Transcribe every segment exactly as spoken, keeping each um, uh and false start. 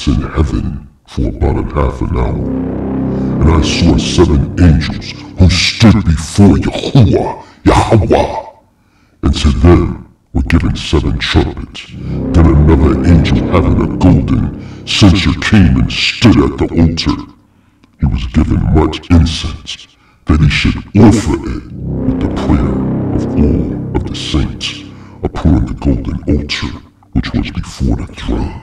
was in heaven for about a half an hour, and I saw seven angels who stood before Yahuwah, Yahweh, and to them were given seven trumpets. Then another angel having a golden censer came and stood at the altar. He was given much incense, that he should offer it with the prayer of all of the saints upon the golden altar which was before the throne.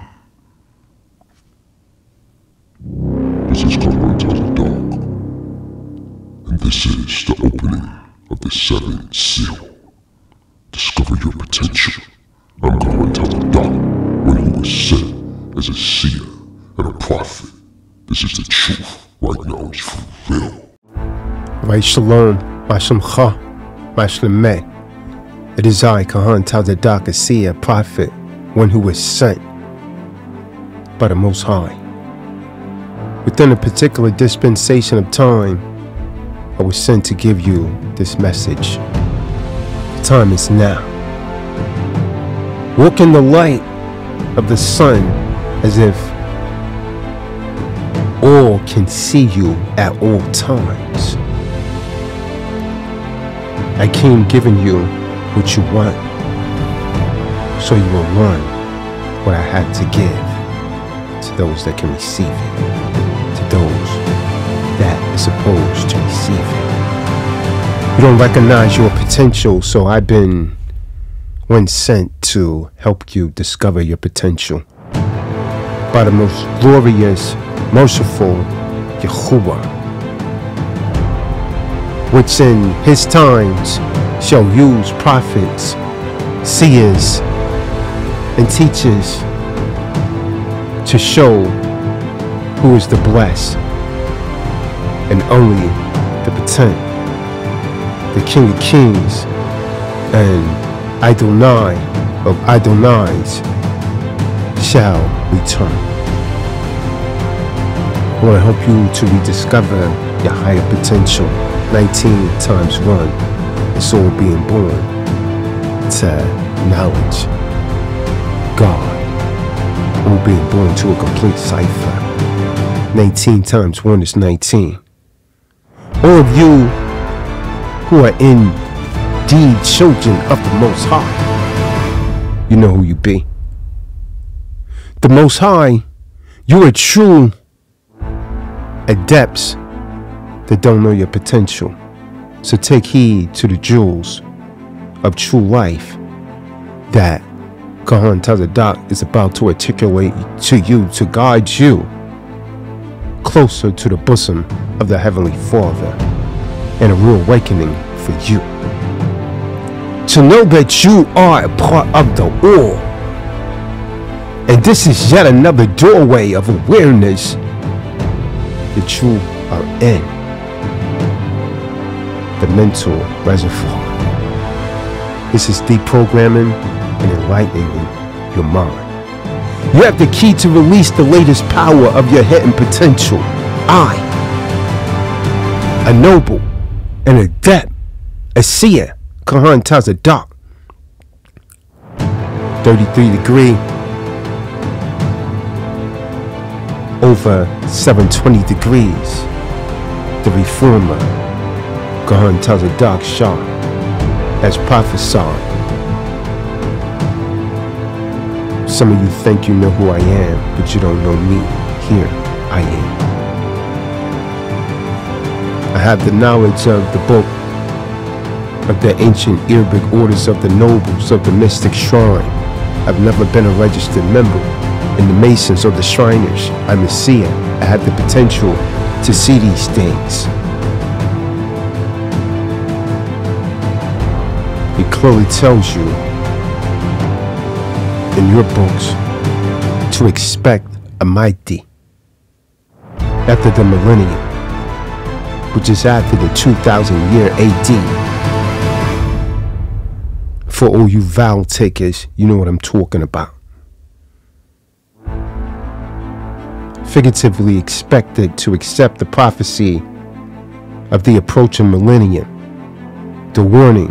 This is Cover Until the Dark, and this is the opening of the seventh seal. Discover your potential. I'm Cover Until the Dark, one who was sent as a seer and a prophet. This is the truth. Right now, it's for real. Right, Shalom, Mashamcha, Mashlemeh. It is I, Kahan Tazadak, a seer, prophet, one who was sent by the Most High. Within a particular dispensation of time, I was sent to give you this message. The time is now. Walk in the light of the sun as if all can see you at all times. I came giving you what you want, so you will learn what I had to give to those that can receive it, to those that are supposed to receive it. You don't recognize your potential, so I've been one sent to help you discover your potential by the most glorious, merciful Yahuwah, which in his times shall use prophets, seers, and teachers to show who is the blessed and only the potent, the King of Kings and Adonai of Adonais shall return. I want to help you to rediscover your higher potential. nineteen times one, the soul being born to knowledge. God, all being born to a complete cipher. nineteen times one is nineteen. All of you who are indeed children of the Most High, you know who you be. The Most High, you are true adepts that don't know your potential. So take heed to the jewels of true life that Kahan Tazadak is about to articulate to you, to guide you closer to the bosom of the Heavenly Father and a real awakening for you. To know that you are a part of the all. And this is yet another doorway of awareness that you are in the mental reservoir. This is deprogramming and enlightening your mind. You have the key to release the latest power of your hidden potential. I, a noble, an adept, a seer, Kahan Tazadak, thirty-three degree over seven twenty degrees, the reformer, Kahan Tazadak Shah, has prophesied. Some of you think you know who I am, but you don't know me. Here I am. I have the knowledge of the book of the ancient Arabic orders of the nobles of the mystic shrine. I've never been a registered member in the Masons or the Shriners. I'm a seer. I have the potential to see these things. It clearly tells you in your books to expect a mighty after the millennium, which is after the two thousand year A D. For all you vow takers, you know what I'm talking about. Figuratively expected to accept the prophecy of the approaching millennium, the warning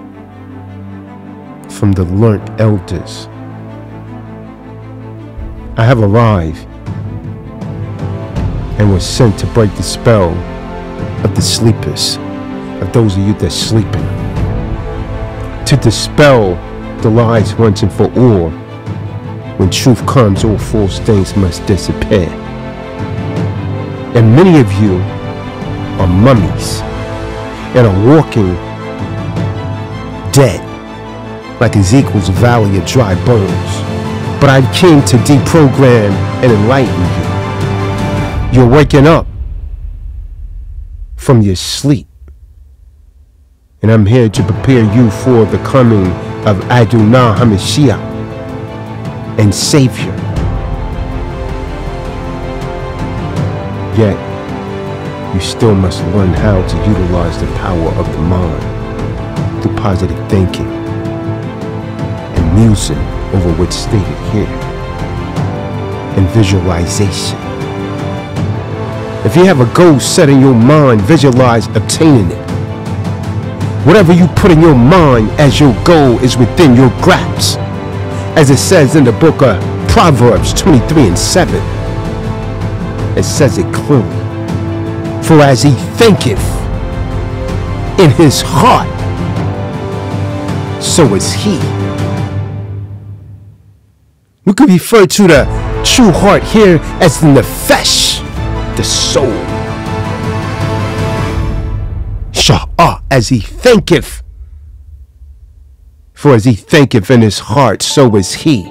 from the learned elders. I have arrived and was sent to break the spell of the sleepers, of those of you that sleeping, to dispel the lies once and for all. When truth comes, all false things must disappear. And many of you are mummies and are walking dead like Ezekiel's valley of dry bones. But I came to deprogram and enlighten you. You're waking up from your sleep. And I'm here to prepare you for the coming of Adonai HaMashiach and Savior. Yet, you still must learn how to utilize the power of the mind through positive thinking and musing over what's stated here, and visualization. If you have a goal set in your mind, visualize obtaining it. Whatever you put in your mind as your goal is within your grasp. As it says in the book of Proverbs twenty-three and seven, it says it clearly. For as he thinketh in his heart, so is he. We could refer to the true heart here as the nefesh, the soul. Sha'ah, as he thinketh. For as he thinketh in his heart, so is he.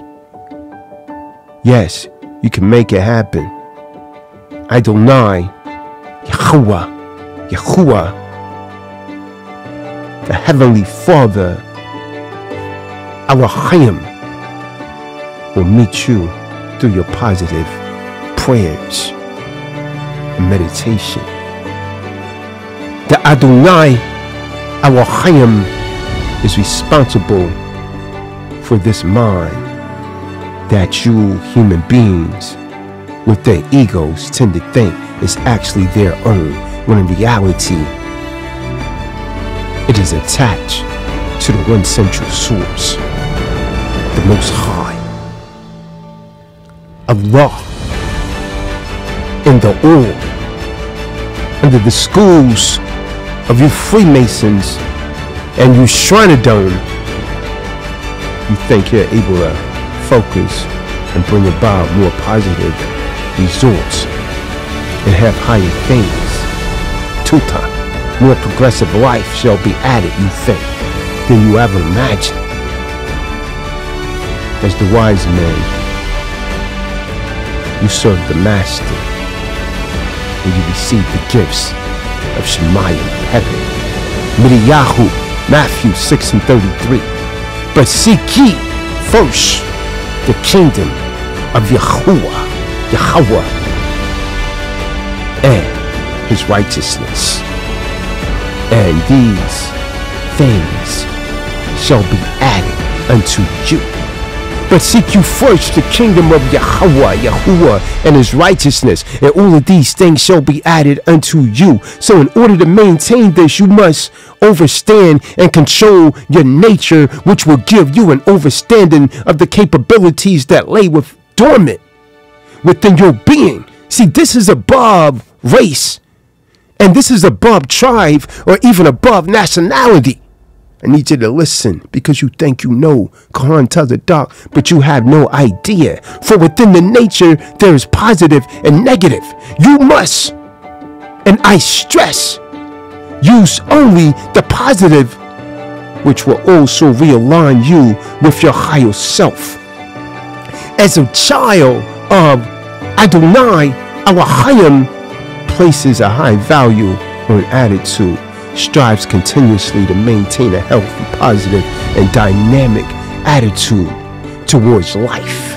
Yes, you can make it happen. Adonai, Yahuwah, Yahuwah, the Heavenly Father, Elohim, will meet you through your positive prayers and meditation. The Adonai Elohim is responsible for this mind that you human beings with their egos tend to think is actually their own, when in reality it is attached to the one central source, the Most High, Allah. In the all, under the schools of you Freemasons and you Shrinerdome, you think you're able to focus and bring about more positive results and have higher things. Tuta, more progressive life shall be added, you think, than you ever imagined. As the wise man, you serve the Master, and you receive the gifts of Shemayim, heaven. Midiyahu, Matthew six and thirty-three. But seek ye first the kingdom of Yahuwah, Yahweh, and his righteousness, and these things shall be added unto you. But seek you first the kingdom of Yahweh, Yahuwah, and his righteousness, and all of these things shall be added unto you. So in order to maintain this, you must understand and control your nature, which will give you an understanding of the capabilities that lay with dormant within your being. See, this is above race, and this is above tribe, or even above nationality. I need you to listen, because you think you know Quran tells the dark, but you have no idea. For within the nature, there is positive and negative. You must, and I stress, use only the positive, which will also realign you with your higher self. As a child of Adonai, Elohim places a high value on attitude, strives continuously to maintain a healthy, positive, and dynamic attitude towards life.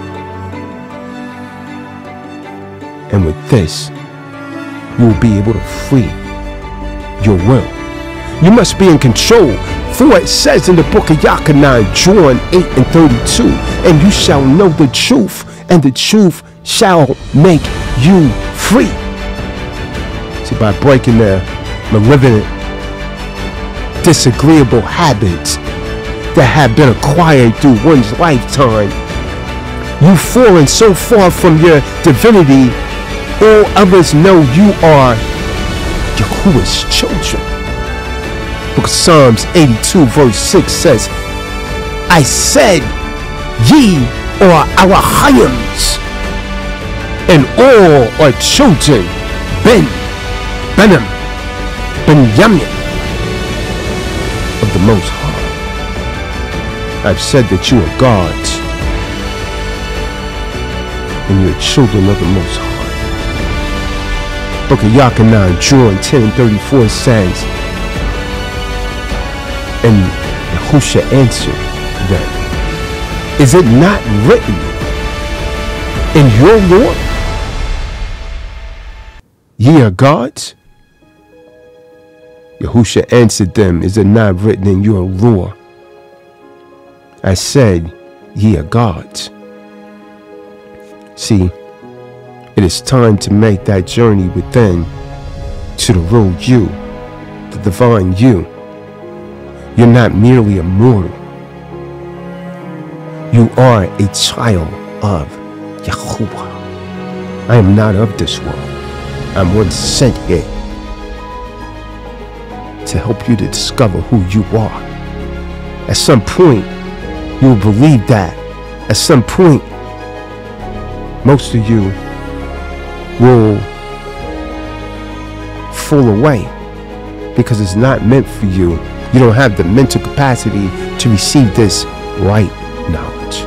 And with this, you will be able to free your will. You must be in control, for it says in the book of Yakanan, John eight and thirty-two, and you shall know the truth, and the truth shall make you free. See, by breaking the malevolent, disagreeable habits that have been acquired through one's lifetime, You've fallen so far from your divinity, all others know you are Yahuwah's children. Book of Psalms eighty-two verse six says, I said, ye are our Hayyams, and all are children, Ben, Benham, Benjamin, of the Most High. I've said that you are gods, and you are children of the Most High. Book of Yachanan, John ten and thirty-four says, and Yahusha answered them, is it not written in your law, ye are gods? Yahusha answered them, is it not written in your law? I said, ye are gods. See, it is time to make that journey within to the real you, the divine you. You're not merely a mortal. You are a child of Yahuwah. I am not of this world. I'm one sent here to help you to discover who you are. At some point, you will believe that. At some point, most of you will fall away because it's not meant for you. You don't have the mental capacity to receive this right knowledge.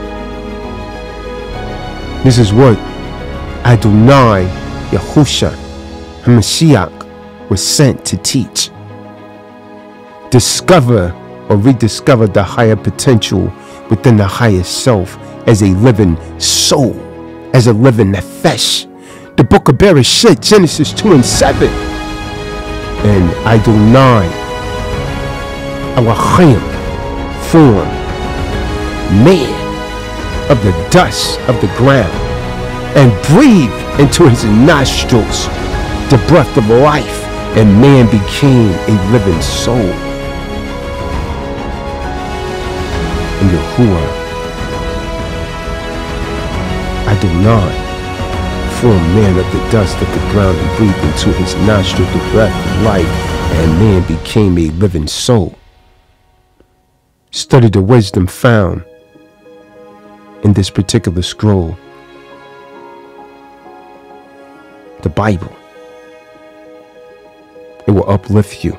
This is what Adonai Yahusha HaMashiach was sent to teach. Discover or rediscover the higher potential within the highest self as a living soul, as a living nefesh. The book of Bereshit, Genesis two and seven. And Adonai Elohim formed man of the dust of the ground and breathed into his nostrils the breath of life, and man became a living soul. And Yahuwah Adonai formed man of the dust of the ground and breathed into his nostril the breath of life, and man became a living soul. Study the wisdom found in this particular scroll, the Bible. It will uplift you,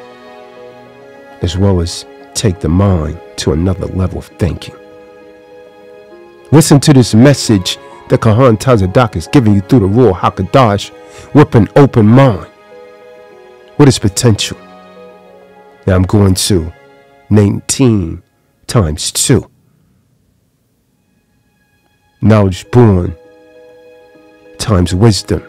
as well as take the mind to another level of thinking. Listen to this message that Kahan Tazadak is giving you through the Ruach HaKodesh with an open mind. What is potential? Now I'm going to nineteen times two. Knowledge born times wisdom.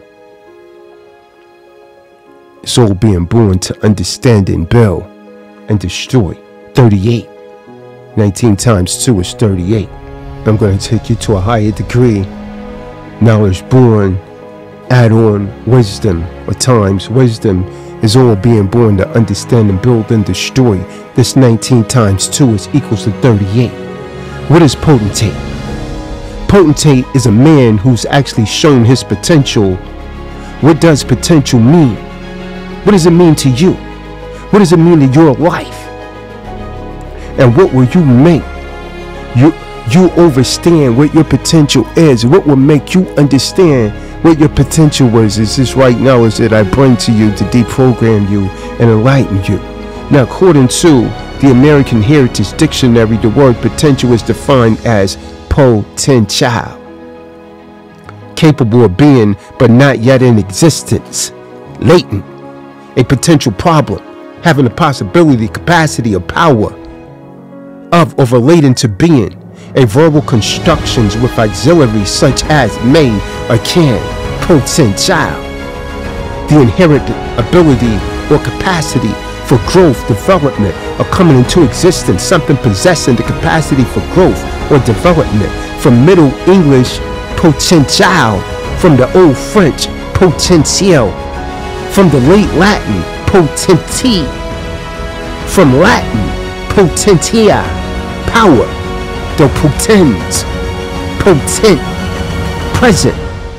Soul being born to understand and build and destroy. thirty-eight. nineteen times two is thirty-eight. I'm going to take you to a higher degree. Knowledge born, add on wisdom, or times wisdom, is all being born to understand and build and destroy. This nineteen times two is equals to thirty-eight. What is potentate? Potentate is a man who's actually shown his potential. What does potential mean? What does it mean to you? What does it mean to your life? And what will you make you you understand what your potential is? What will make you understand what your potential was? Is this right now is that I bring to you to deprogram you and enlighten you. Now, according to the American Heritage Dictionary, the word potential is defined as potential, capable of being but not yet in existence, latent, a potential problem, having the possibility, capacity, or power of or relating to being, a verbal constructions with auxiliaries such as may or can, potential, the inherent ability or capacity for growth, development, or coming into existence, something possessing the capacity for growth or development. From Middle English, potential, from the Old French, potentiel, from the late Latin, potenti, from Latin, potentia, power, the potens, potent, present,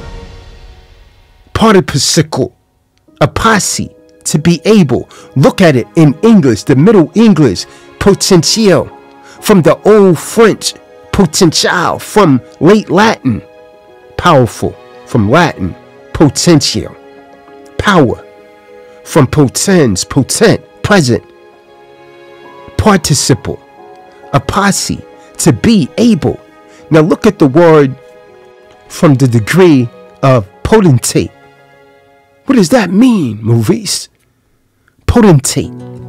participle, a posse, to be able. Look at it in English, the Middle English, potentiel, from the Old French, potential, from late Latin, powerful, from Latin, potential, power, from potens, potent, present, participle, a posse, to be able. Now look at the word from the degree of potentate. What does that mean, Maurice? Potentate.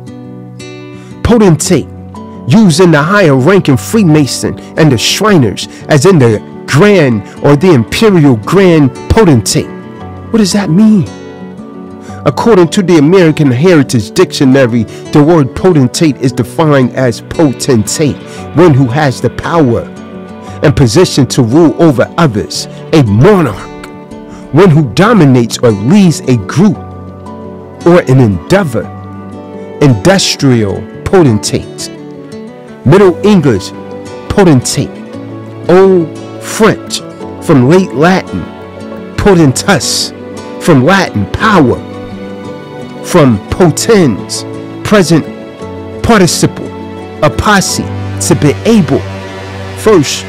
Potentate, used in the higher ranking Freemason and the Shriners, as in the grand or the imperial grand potentate. What does that mean? According to the American Heritage Dictionary, the word potentate is defined as potentate, one who has the power and position to rule over others, a monarch, one who dominates or leads a group or an endeavor, industrial potentate, Middle English potentate, Old French, from late Latin, potentus, from Latin power, from potens, present participle, a posse, to be able. First,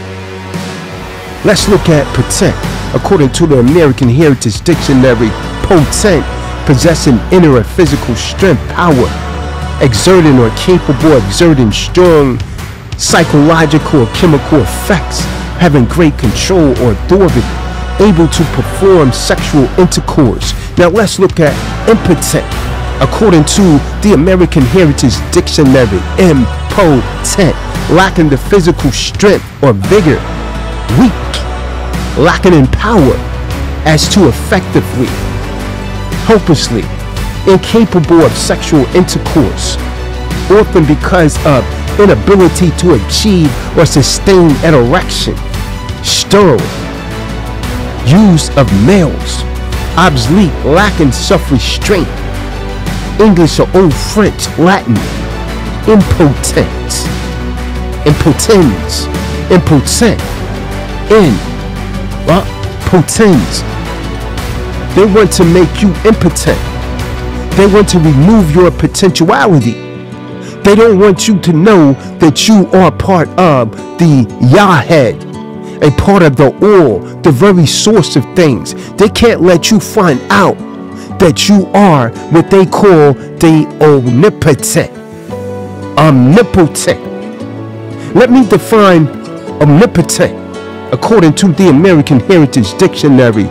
let's look at potent. According to the American Heritage Dictionary, potent, possessing inner or physical strength, power, exerting or capable of exerting strong psychological or chemical effects, having great control or authority, able to perform sexual intercourse. Now let's look at impotent. According to the American Heritage Dictionary, impotent, lacking the physical strength or vigor, weak, lacking in power as to effectively, hopelessly, incapable of sexual intercourse, often because of inability to achieve or sustain an erection, sterile, use of males, obsolete, lacking self-restraint, English or Old French, Latin, impotence, impotens, impotent, in, well, potens. They want to make you impotent. They want to remove your potentiality. They don't want you to know that you are part of the Yahhead, a part of the all, the very source of things. They can't let you find out that you are what they call the omnipotent. Omnipotent. Let me define omnipotent according to the American Heritage Dictionary.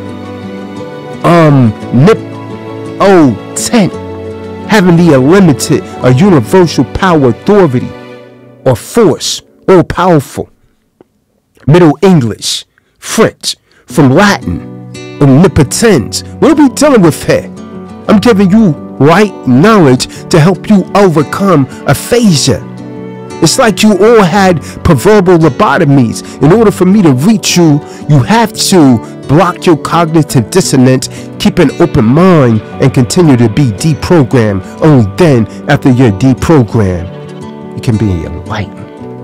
Omnipotent, having the unlimited or universal power, authority, or force, all powerful. Middle English, French, from Latin, omnipotence. What are we dealing with here? I'm giving you right knowledge to help you overcome aphasia. It's like you all had proverbial lobotomies. In order for me to reach you, you have to block your cognitive dissonance, keep an open mind, and continue to be deprogrammed. Only then, after you're deprogrammed, you can be enlightened.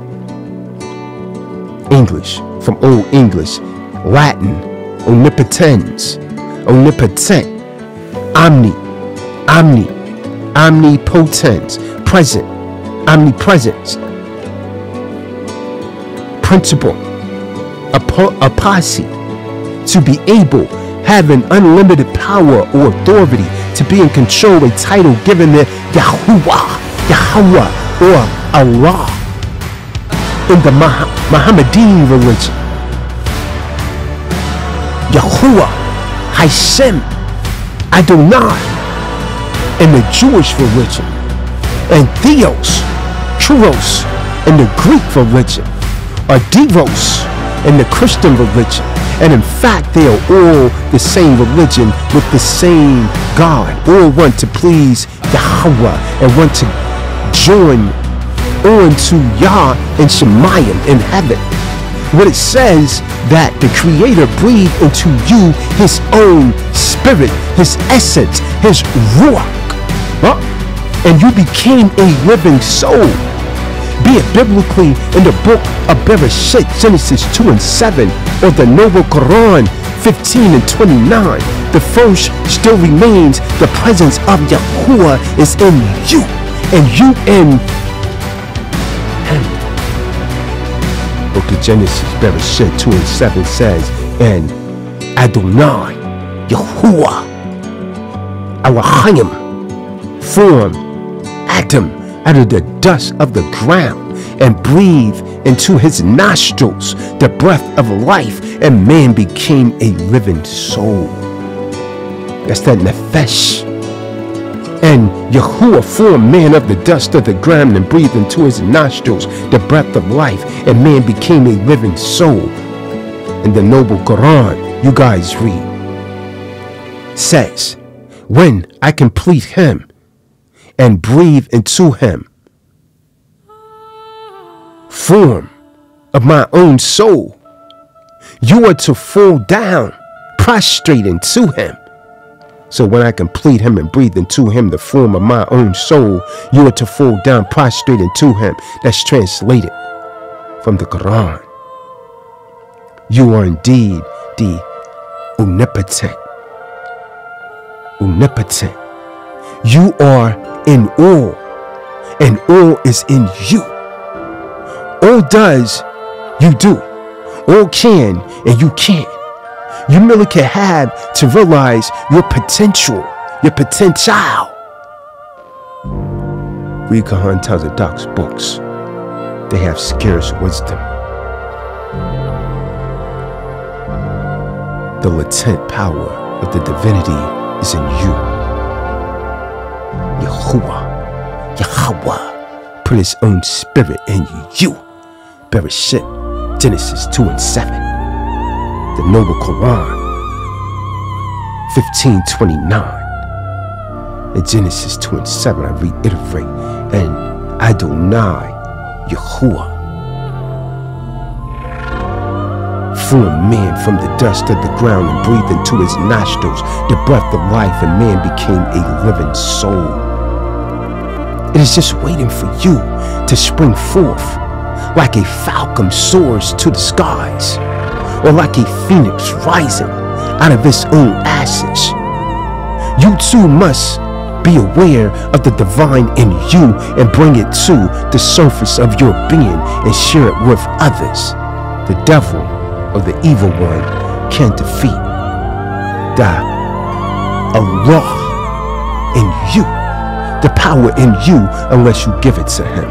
English, from Old English, Latin, omnipotens, omnipotent, omni, omni, omnipotence, present, omnipresence, principle, a, po a posse, to be able, having unlimited power or authority, to be in control, a title given to Yahuwah, Yahweh, or Allah in the Mah Mohammedan religion. Yahuwah, Hashem, Adonai in the Jewish religion, and Theos, Truos in the Greek religion, or Devos in the Christian religion. And in fact, they are all the same religion with the same God. All want to please Yahweh and want to join on to Yah and Shemayim in heaven. What it says that the Creator breathed into you His own spirit, His essence, His ruach, huh? And you became a living soul. be it biblically in the book of Bereshit, Genesis two and seven, or the Noble Quran fifteen and twenty-nine, the first still remains. The presence of Yahuwah is in you, and you in him. Book of Genesis, Bereshit two and seven says, and Adonai, Yahuwah, Elohim, formed Adam out of the dust of the ground and breathed into his nostrils the breath of life, and man became a living soul. That's that nefesh. And Yahuwah formed man of the dust of the ground and breathed into his nostrils the breath of life, and man became a living soul. In the Noble Quran, you guys read, says, when I complete him and breathe into him form of my own soul, you are to fall down prostrate into him. So when I complete him and breathe into him the form of my own soul, you are to fall down prostrate into him. That's translated from the Quran. You are indeed the omnipotent. Omnipotent. You are in all, and all is in you. All does, you do. All can, and you can't. You merely can have to realize your potential, your potential. Read Kahan Tazadak's books. They have scarce wisdom. The latent power of the divinity is in you. Yahuwah, Yahweh, put his own spirit in you. Bereshit, Genesis two and seven. The Noble Quran, fifteen twenty-nine. In Genesis two and seven, I reiterate, and Adonai, Yahuwah, formed man from the dust of the ground and breathed into his nostrils the breath of life, and man became a living soul. It is just waiting for you to spring forth like a falcon soars to the skies, or like a phoenix rising out of its own ashes. You too must be aware of the divine in you and bring it to the surface of your being and share it with others. The devil or the evil one can't defeat the Allah in you, the power in you, unless you give it to him.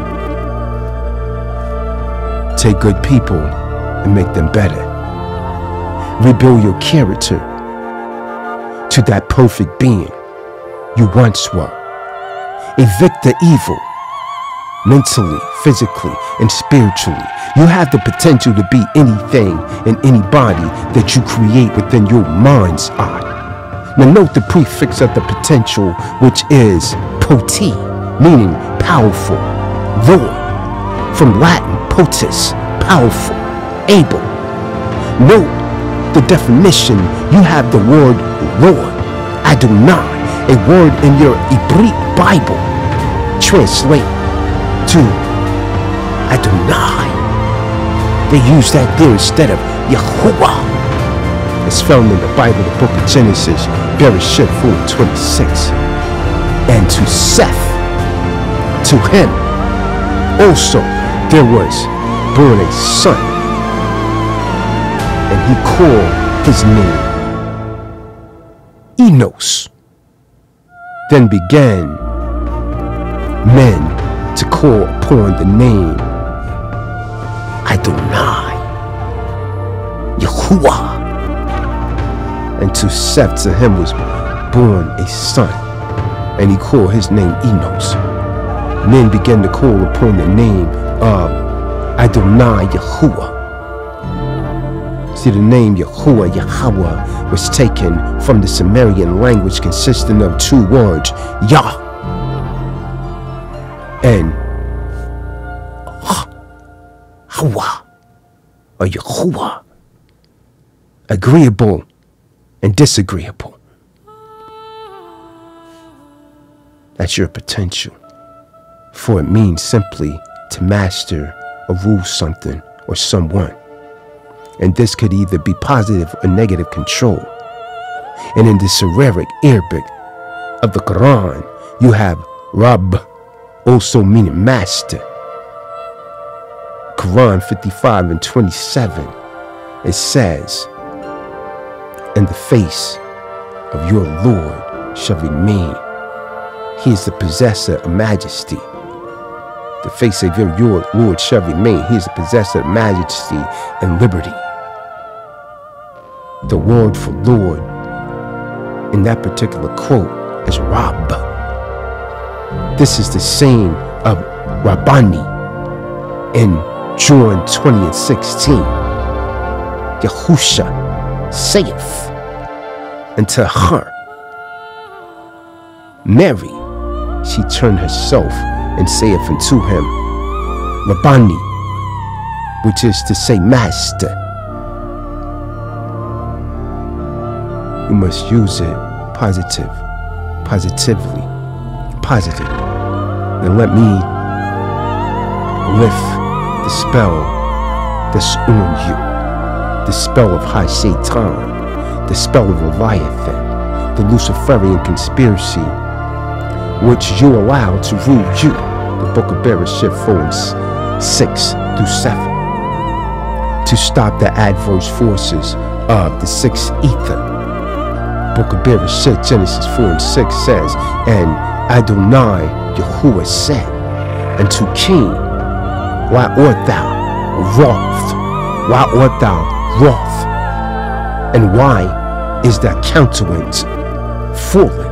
Take good people and make them better. Rebuild your character to that perfect being you once were. Evict the evil mentally, physically, and spiritually. You have the potential to be anything and anybody that you create within your mind's eye. Now note the prefix of the potential, which is poti, meaning powerful, Lord. From Latin, potus, powerful, able. Note the definition. You have the word Lord, Adonai, a word in your Hebrew Bible. Translate to Adonai. They use that there instead of Yahuwah. It's found in the Bible, the book of Genesis, Bereshit four twenty-six. And to Seth, to him also there was born a son, and he called his name Enos. Then began men to call upon the name Adonai, Yahuwah. And to Seth, to him was born a son, and he called his name Enos. Men began to call upon the name of Adonai, Yahuwah. See, the name Yahuwah, Yahweh, was taken from the Sumerian language consisting of two words, Yah and Hawa, or Yahuwah, agreeable and disagreeable. That's your potential, for it means simply to master or rule something or someone. And this could either be positive or negative control. And in the Syriac Arabic of the Quran, you have Rabb, also meaning master. Quran fifty-five and twenty-seven, it says, and the face of your Lord shall remain. He is the possessor of majesty. The face of your Lord shall remain. He is the possessor of majesty and liberty. The word for Lord in that particular quote is Rabb. This is the same of Rabbani in John twenty and sixteen. Yahusha saith unto her, Mary, she turned herself and saith unto him, Rabbani, which is to say master. You must use it positive, positively, positive. And let me lift the spell that's on you, the spell of High Satan, the spell of Leviathan, the Luciferian conspiracy, which you allow to rule you. The book of Bereshit four and six through seven. To stop the adverse forces of the sixth ether. Book of Bereshit, Genesis four and six says, and Adonai Yahuwah said unto King, why art thou wroth? Why art thou wroth? And why is thy countenance fallen?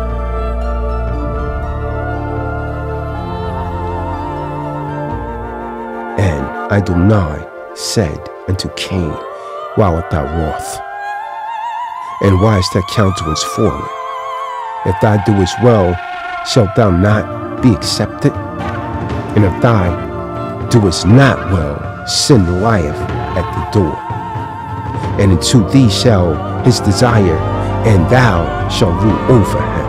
And Adonai said unto Cain, why art thou wroth? And why is thy countenance fallen? If thou doest well, shalt thou not be accepted? And if thou doest not well, sin lieth at the door. And unto thee shall his desire, and thou shalt rule over him.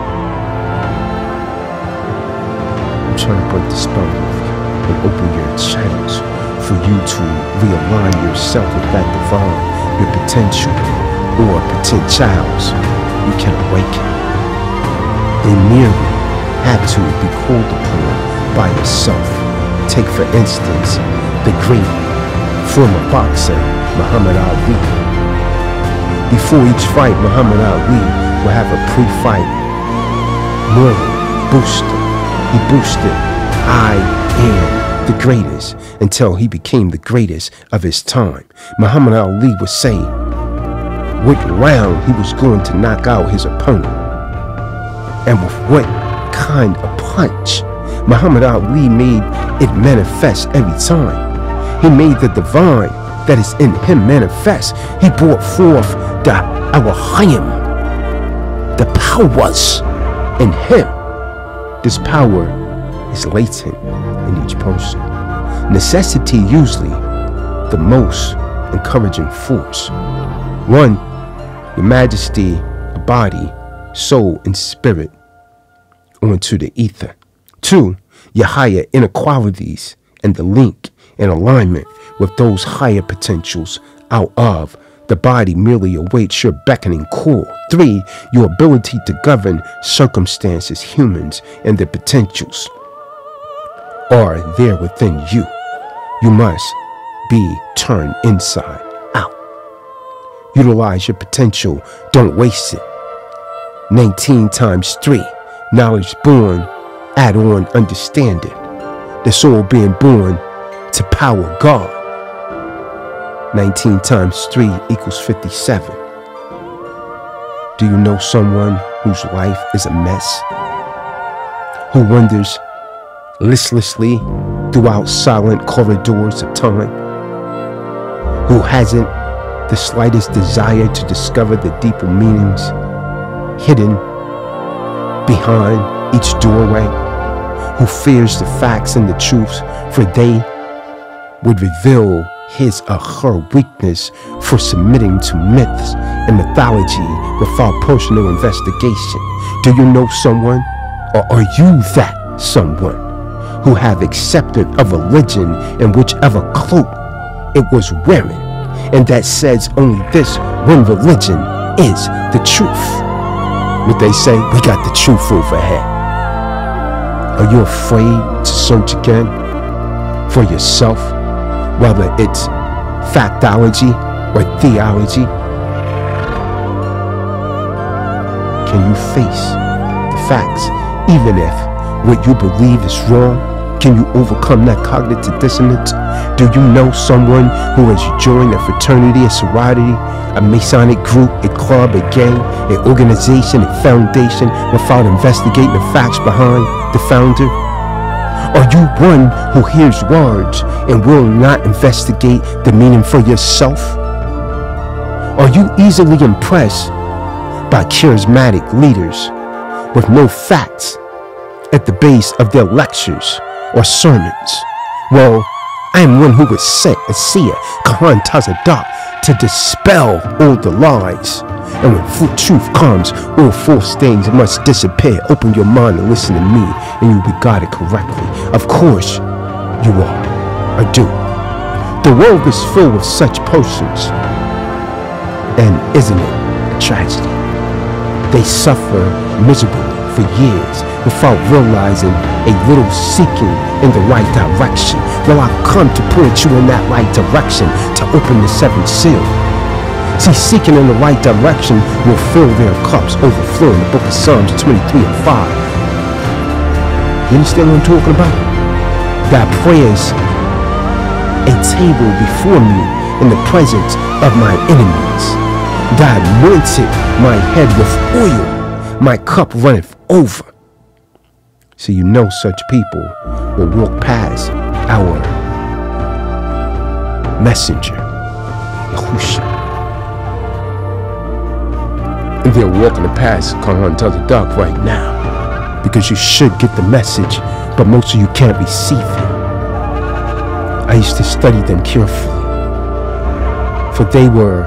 I'm trying to break the spell of you and open your channels for you to realign yourself with that divine, your potential or potentials you can awaken. They merely have to be called upon by yourself. Take for instance the great former boxer Muhammad Ali. Before each fight, Muhammad Ali will have a pre-fight moral booster. He boosted, I am the greatest, until he became the greatest of his time. Muhammad Ali would say what round he was going to knock out his opponent, and with what kind of punch. Muhammad Ali made it manifest every time. He made the divine that is in him manifest. He brought forth the Elohim, the powers in him. This power is latent in each person. Necessity usually the most encouraging force. One, your majesty, a body, soul, and spirit onto the ether. Two, your higher inequalities and the link and alignment with those higher potentials out of the body merely awaits your beckoning call. Three, your ability to govern circumstances, humans, and their potentials are there within you. You must be turned inside out. Utilize your potential. Don't waste it. nineteen times three. Knowledge born. Add on understanding. The soul being born to power God. nineteen times three equals fifty-seven. Do you know someone whose life is a mess? Who wanders listlessly throughout silent corridors of time? Who hasn't the slightest desire to discover the deeper meanings hidden behind each doorway? Who fears the facts and the truths, for they would reveal his or her weakness for submitting to myths and mythology without personal investigation? Do you know someone, or are you that someone who have accepted a religion in whichever cloak it was wearing, and that says only this one religion is the truth. What they say, we got the truth over here. Are you afraid to search again for yourself, whether it's factology or theology? Can you face the facts, even if what you believe is wrong? Can you overcome that cognitive dissonance? Do you know someone who has joined a fraternity, a sorority, a Masonic group, a club, a gang, an organization, a foundation without investigating the facts behind the founder? Are you one who hears words and will not investigate the meaning for yourself? Are you easily impressed by charismatic leaders with no facts at the base of their lectures or sermons? Well, I am one who was sent, a seer, Kahan Tazadak, to dispel all the lies. And when full truth comes, all false things must disappear. Open your mind and listen to me, and you'll be guided correctly. Of course, you are. I do. The world is filled with such persons. And isn't it a tragedy? They suffer miserably for years without realizing a little seeking in the right direction. Well, I've come to point you in that right direction to open the seventh seal. See, seeking in the right direction will fill their cups overflowing. The book of Psalms twenty-three and five. You understand what I'm talking about? Thy prayers a table before me in the presence of my enemies. Thy anointed my head with oil, my cup runneth over. So you know such people will walk past our messenger, Yahusha. And they're walking past Kahan Tazadak right now, because you should get the message, but most of you can't receive it. I used to study them carefully, for they were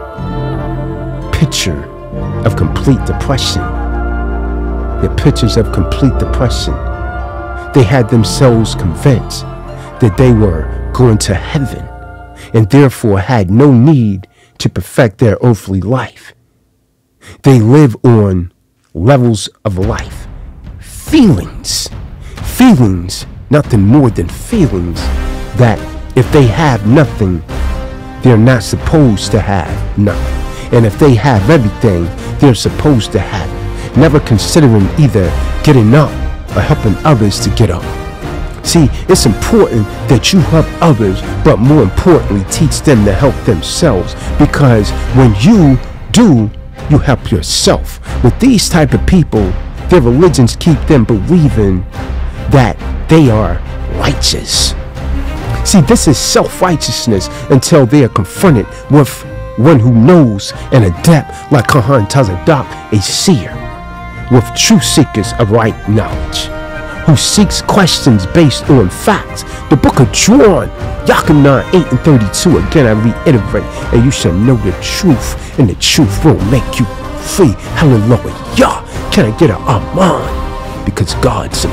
picture of complete depression. They're pictures of complete depression. They had themselves convinced that they were going to heaven and therefore had no need to perfect their earthly life. They live on levels of life. Feelings. Feelings, nothing more than feelings, that if they have nothing, they're not supposed to have nothing. And if they have everything, they're supposed to have it, never considering either getting up or helping others to get up. See, it's important that you help others, but more importantly, teach them to help themselves, because when you do, you help yourself. With these type of people, their religions keep them believing that they are righteous. See, this is self-righteousness until they are confronted with one who knows, an adept like Kahan Tazadak, a seer, with true seekers of right knowledge, who seeks questions based on facts. The book of John, Yachanan eight and thirty-two, again I reiterate, and you shall know the truth, and the truth will make you free. Hallelujah. Can I get an amen? Because God's a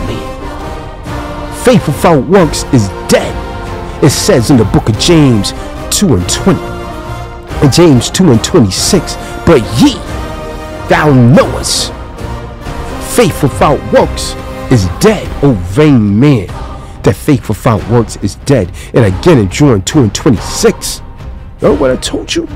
man. Faith without works is dead. It says in the book of James two and twenty. In James two and twenty-six, but ye, thou knowest, faith without works is dead. O vain man, that faith without works is dead. And again in John two and twenty-six, know what I told you?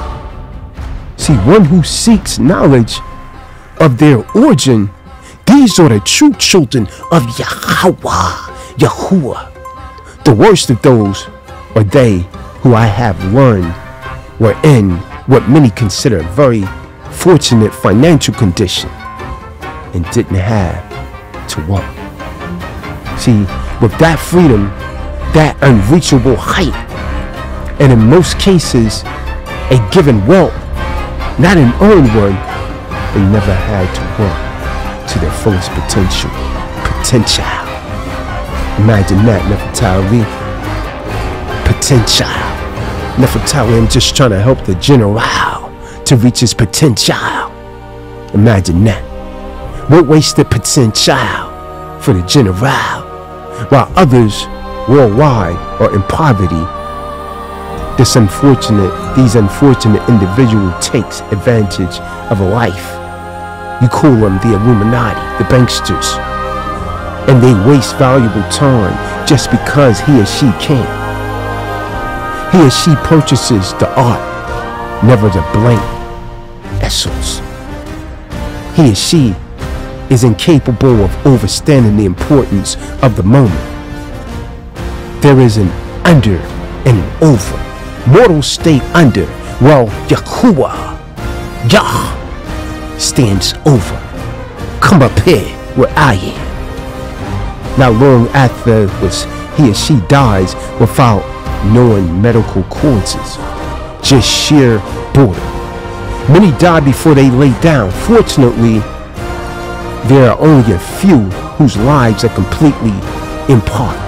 See, one who seeks knowledge of their origin, these are the true children of Yahweh, Yahuwah. The worst of those are they who I have learned were in what many consider a very fortunate financial condition and didn't have to work. See, with that freedom, that unreachable height, and in most cases, a given wealth, not an earned one, they never had to work to their fullest potential. Potential. Imagine that, Nefertari. Potential. Nefertari, I'm just trying to help the general to reach his potential. Imagine that. What wasted potential for the general while others worldwide are in poverty. This unfortunate, these unfortunate individual takes advantage of life. You call them the Illuminati, the banksters, and they waste valuable time just because he or she can. He or she purchases the art, never the blank essence. He or she is incapable of understanding the importance of the moment. There is an under and an over. Mortals stay under, while Yahuwah, Yah, stands over. Come up here where I am. Not long after was he or she dies without knowing medical causes, just sheer boredom. Many die before they lay down. Fortunately, there are only a few whose lives are completely in part,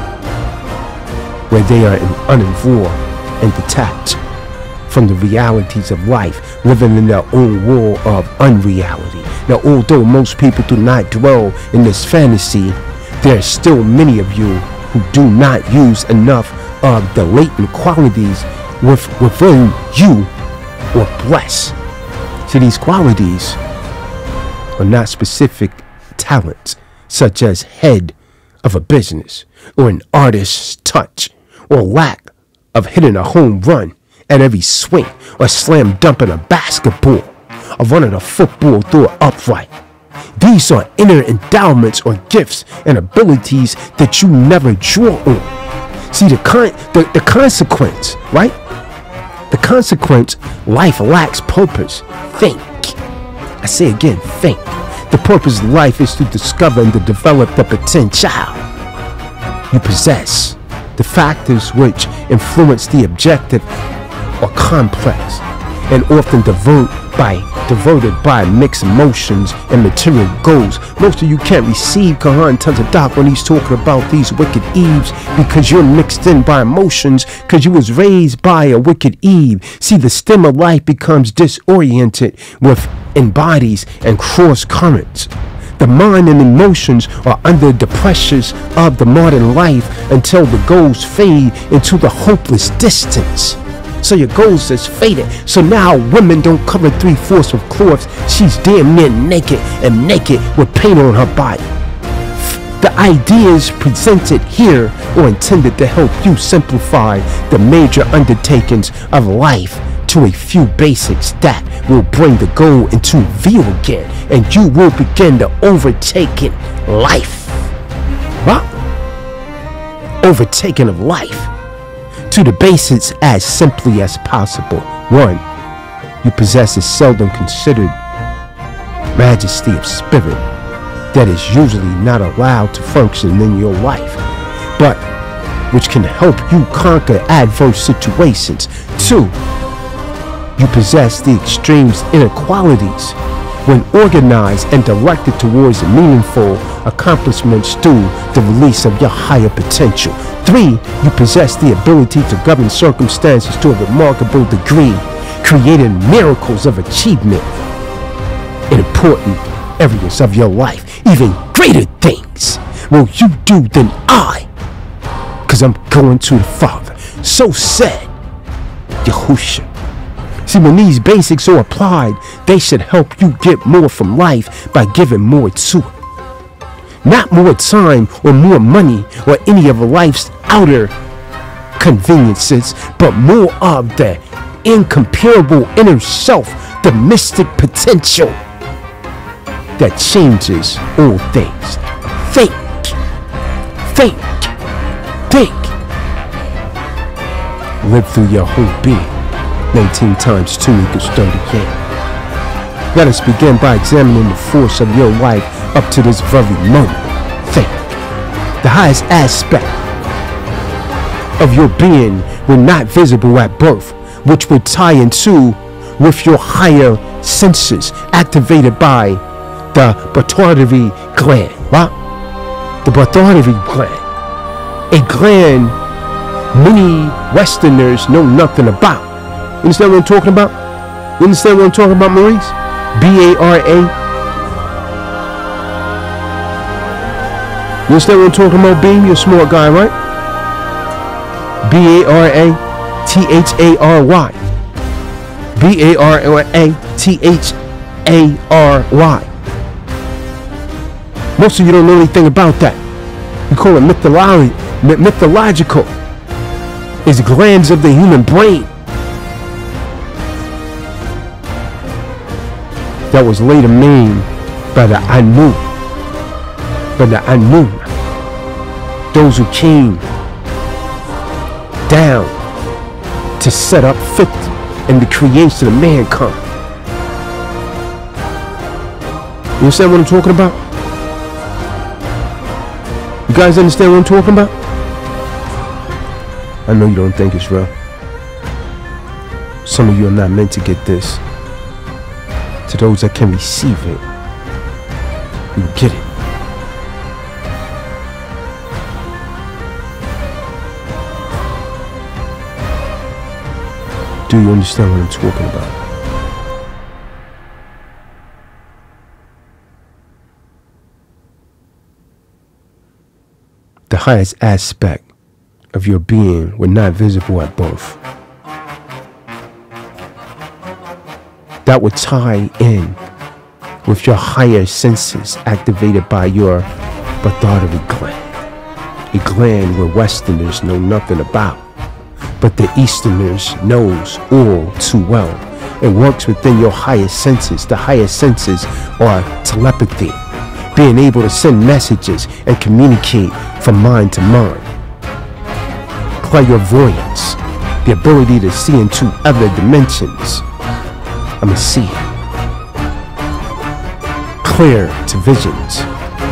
where they are uninvolved and detached from the realities of life, living in their own world of unreality. Now, although most people do not dwell in this fantasy, there are still many of you who do not use enough of the latent qualities with, within you or bless. So these qualities are not specific talents, such as head of a business or an artist's touch, or lack of hitting a home run at every swing, or slam dumping a basketball, or running a football through an upright. These are inner endowments or gifts and abilities that you never draw on. See, the, con the, the consequence, right? The consequence, life lacks purpose. Think. I say again, think. The purpose of life is to discover and to develop the potential you possess. The factors which influence the objective are complex and often divert by, diverted by mixed emotions and material goals. Most of you can't receive Kahan Tazadak when he's talking about these wicked Eves, because you're mixed in by emotions, because you was raised by a wicked Eve. See, the stem of life becomes disoriented with in bodies and cross currents. The mind and emotions are under the pressures of the modern life until the goals fade into the hopeless distance. So your goals is faded. So now women don't cover three-fourths of cloths. She's damn near naked and naked with paint on her body. The ideas presented here are intended to help you simplify the major undertakings of life to a few basics that will bring the goal into view again, and you will begin the overtaking life. What? Overtaking of life to the basics as simply as possible. One, you possess a seldom considered majesty of spirit that is usually not allowed to function in your life, but which can help you conquer adverse situations. Two, you possess the extremes inequalities when organized and directed towards meaningful accomplishments through the release of your higher potential. Three, you possess the ability to govern circumstances to a remarkable degree, creating miracles of achievement in important areas of your life. Even greater things will you do than I, because I'm going to the Father. So said Yahusha. See, when these basics are applied, they should help you get more from life by giving more to it. Not more time or more money or any of life's outer conveniences, but more of the incomparable inner self, the mystic potential that changes all things. Think, think, think. Live through your whole being. nineteen times two equals thirty-eight. Let us begin by examining the force of your life up to this very moment. Think. The highest aspect of your being were not visible at birth, which would tie into with your higher senses activated by the pituitary gland. What? The pituitary gland. A gland many Westerners know nothing about. You understand what I'm talking about? You understand what I'm talking about, Maurice? B A R A. You understand what I'm talking about, Beam? You're a smart guy, right? B A R A T H A R Y. B A R A T H A R Y. Most of you don't know anything about that. We call it mytholo- mythological. It's glands of the human brain that was later named by the Anu. By the Anu. Those who came down to set up fit in the creation of mankind. You understand what I'm talking about? You guys understand what I'm talking about? I know you don't think it's real. Some of you are not meant to get this. To those that can receive it, you get it. Do you understand what I'm talking about? The highest aspect of your being were not visible at birth. That would tie in with your higher senses activated by your pituitary gland, a gland where Westerners know nothing about, but the Easterners knows all too well. It works within your highest senses. The highest senses are telepathy, being able to send messages and communicate from mind to mind. Clairvoyance, the ability to see into other dimensions. I'm a seer. Clear to visions.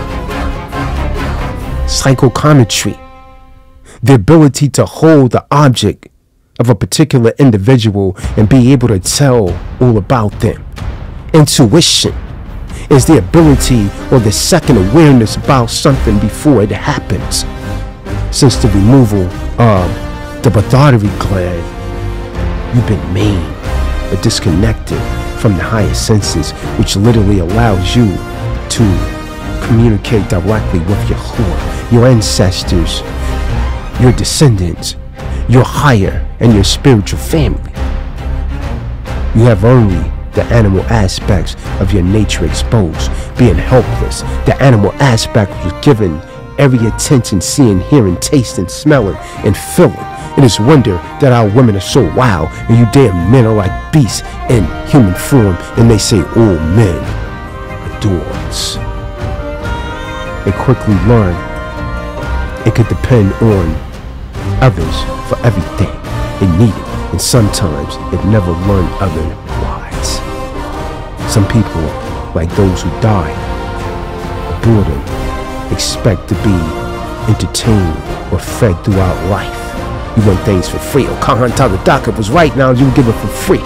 Psychometry, the ability to hold the object of a particular individual and be able to tell all about them. Intuition is the ability or the second awareness about something before it happens. Since the removal of the pituitary gland, you've been maimed or disconnected from the highest senses, which literally allows you to communicate directly with your Yahuwah, your ancestors, your descendants, your higher and your spiritual family. You have only the animal aspects of your nature exposed, being helpless. The animal aspect was given every attention, seeing, hearing, tasting, smelling, and feeling. It is wonder that our women are so wild, and you damn men are like beasts in human form, and they say all men are dogs. They quickly learn it could depend on others for everything it needed, and sometimes it never learned otherwise. Some people, like those who die of boredom, expect to be entertained or fed throughout life. You want things for free. Oh, Khan tell the doc it was right now, you give it for free.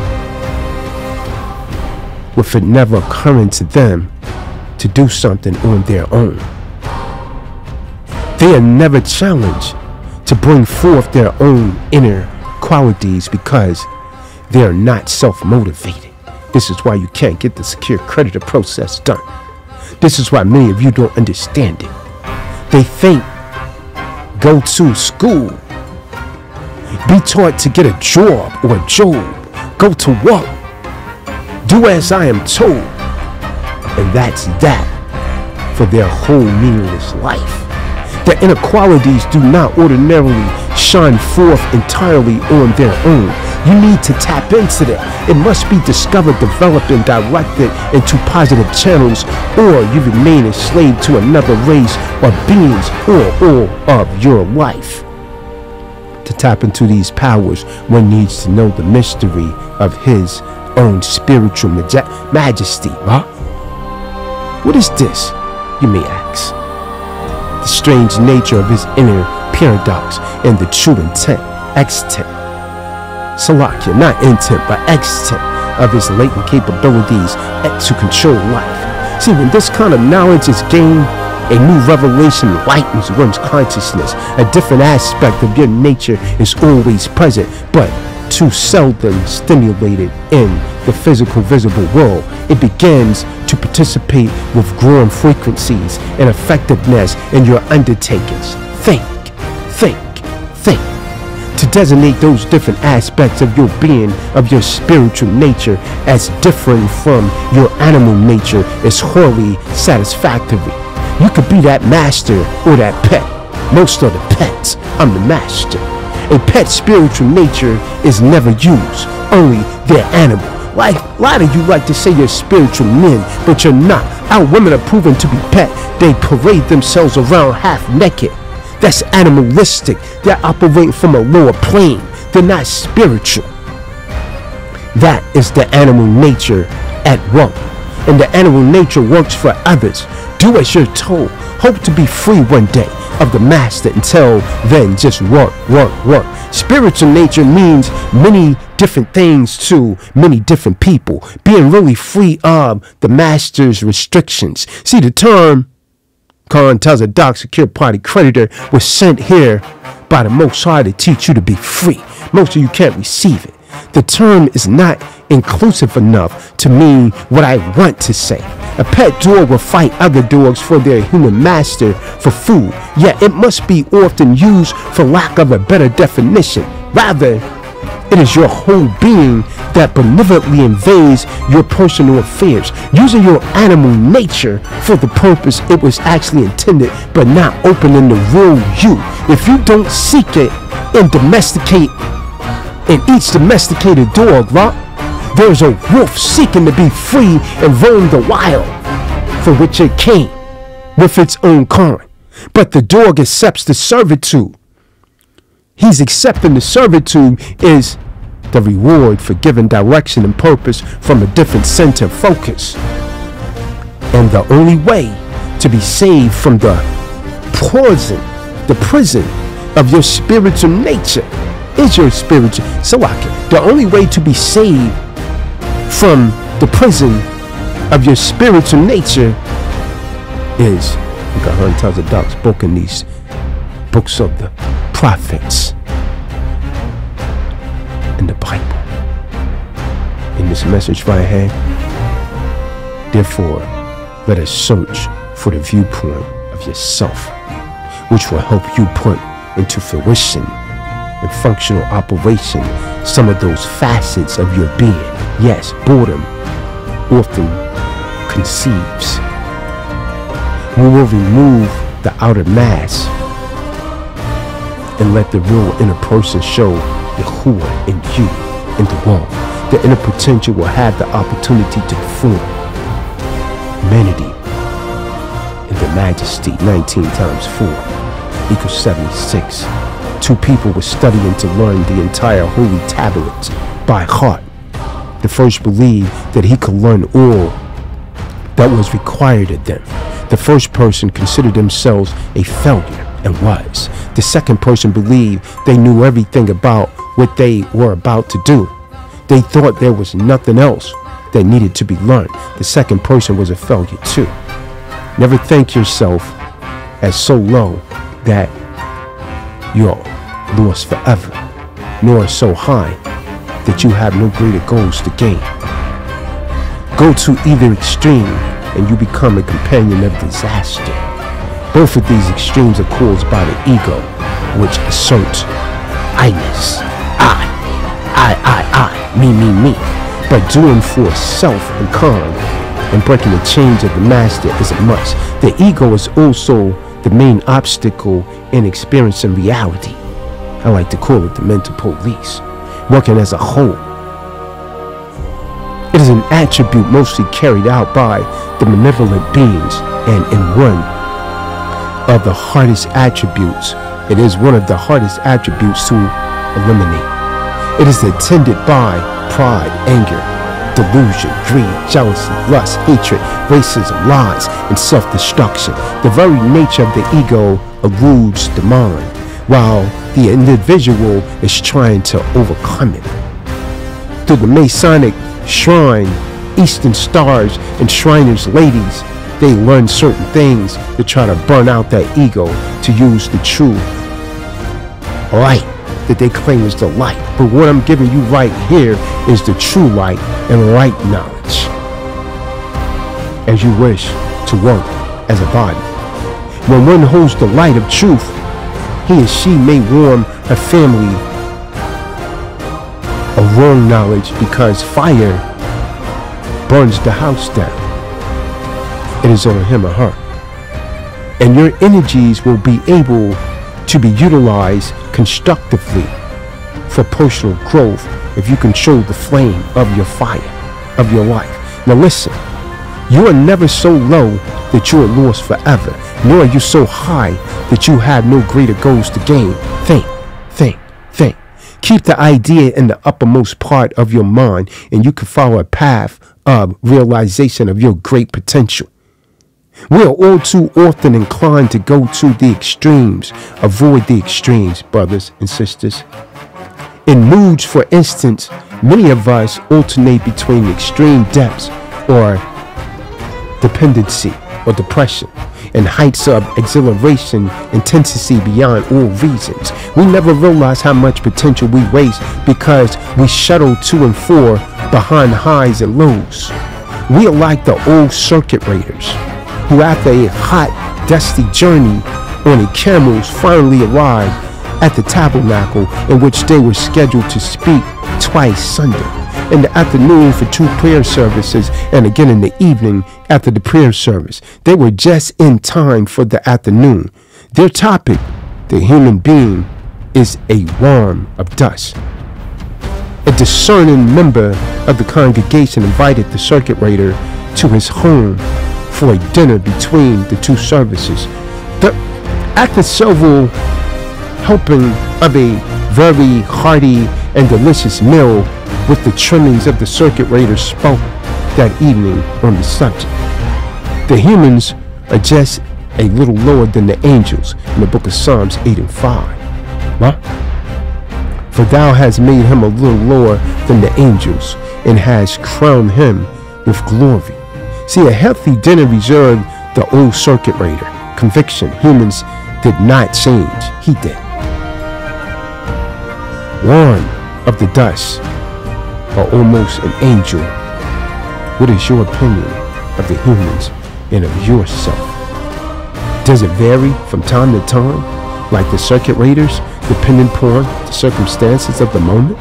With it never occurring to them to do something on their own. They are never challenged to bring forth their own inner qualities because they are not self-motivated. This is why you can't get the secure creditor process done. This is why many of you don't understand it. They think, go to school, be taught to get a job or a job, go to work, do as I am told, and that's that for their whole meaningless life. The inequalities do not ordinarily shine forth entirely on their own. You need to tap into them. It must be discovered, developed, and directed into positive channels, or you remain enslaved to another race or beings or all of your life. To tap into these powers, one needs to know the mystery of his own spiritual maj- majesty. Huh? What is this, you may ask? The strange nature of his inner paradox and the true intent, extent, Salakia, not intent, but extent of his latent capabilities to control life. See, when this kind of knowledge is gained, a new revelation lightens one's consciousness. A different aspect of your nature is always present, but too seldom stimulated in the physical visible world. It begins to participate with growing frequencies and effectiveness in your undertakings. Think, think, think. To designate those different aspects of your being, of your spiritual nature, as different from your animal nature is wholly satisfactory. You could be that master or that pet. Most of the pets, I'm the master. A pet's spiritual nature is never used, only their animal. Like, a lot of you like to say you're spiritual men, but you're not. Our women are proven to be pet. They parade themselves around half naked. That's animalistic. They're operating from a lower plane. They're not spiritual. That is the animal nature at work. And the animal nature works for others. Do as you're told. Hope to be free one day of the master. Until then, just work, work, work. Spiritual nature means many different things to many different people. Being really free of the master's restrictions. See, the term Khan tells a doc secured party creditor was sent here by the Most High to teach you to be free. Most of you can't receive it. The term is not inclusive enough to mean what I want to say. A pet dog will fight other dogs for their human master for food, yet it must be often used for lack of a better definition. Rather, it is your whole being that benevolently invades your personal affairs, using your animal nature for the purpose it was actually intended, but not opening the real you. If you don't seek it and domesticate in each domesticated dog, right? There's a wolf seeking to be free and roam the wild for which it came with its own kind. But the dog accepts the servitude. He's accepting the servitude is the reward for giving direction and purpose from a different center of focus. And the only way to be saved from the poison, the prison of your spiritual nature is your spiritual. So I can, the only way to be saved from the prison of your spiritual nature is, like a hundred times a doc's book in these books of the prophets in the Bible. In this message right here, therefore, let us search for the viewpoint of yourself, which will help you put into fruition and functional operation some of those facets of your being. Yes, boredom often conceives. We will remove the outer mask and let the real inner person show Yahuwah in you, in the world. The inner potential will have the opportunity to form humanity in the majesty. Nineteen times four equals seventy-six. Two people were studying to learn the entire holy tablets by heart. The first believed that he could learn all that was required of them. The first person considered themselves a failure and was. The second person believed they knew everything about what they were about to do. They thought there was nothing else that needed to be learned. The second person was a failure too. Never think yourself as so low that you're lost forever, nor so high that you have no greater goals to gain. Go to either extreme and you become a companion of disaster. Both of these extremes are caused by the ego, which asserts I-ness, I, I, I, I, me, me, me. But doing for self and calm and breaking the chains of the master is a must. The ego is also the main obstacle in experiencing reality. I like to call it the mental police, working as a whole. It is an attribute mostly carried out by the malevolent beings, and in one of the hardest attributes, it is one of the hardest attributes to eliminate. It is attended by pride, anger, delusion, greed, jealousy, lust, hatred, racism, lies, and self-destruction. The very nature of the ego eludes the mind, while the individual is trying to overcome it. Through the Masonic shrine, Eastern stars and Shriners ladies, they learn certain things to try to burn out that ego to use the true light, that they claim is the light. But what I'm giving you right here is the true light and right knowledge. As you wish to work as a body. When one holds the light of truth, he or she may warm her family of wrong knowledge, because fire burns the house down. It is on him or her. And your energies will be able to be utilized constructively for personal growth if you control the flame of your fire, of your life. Now listen, you are never so low that you are lost forever, nor are you so high that you have no greater goals to gain. Think, think, think. Keep the idea in the uppermost part of your mind, and you can follow a path of realization of your great potential. We are all too often inclined to go to the extremes. Avoid the extremes, brothers and sisters. In moods, for instance, many of us alternate between extreme depths or dependency or depression and heights of exhilaration, intensity beyond all reasons. We never realize how much potential we waste because we shuttle to and fro behind highs and lows. We are like the old circuit raiders who, after a hot, dusty journey on a camels, finally arrived at the tabernacle in which they were scheduled to speak twice Sunday, in the afternoon for two prayer services, and again in the evening after the prayer service. They were just in time for the afternoon. Their topic, the human being, is a worm of dust. A discerning member of the congregation invited the circuit raider to his home for a dinner between the two services. The, after several helping of a very hearty and delicious meal with the trimmings of the circuit raider, spoke that evening on the subject. The humans are just a little lower than the angels in the book of Psalms eight and five. What? For thou hast made him a little lower than the angels and has crowned him with glory. See, a healthy dinner reserved the old circuit raider. Conviction, humans did not change. He did. One of the dust, or almost an angel. What is your opinion of the humans and of yourself? Does it vary from time to time, like the circuit raiders, depending upon the circumstances of the moment?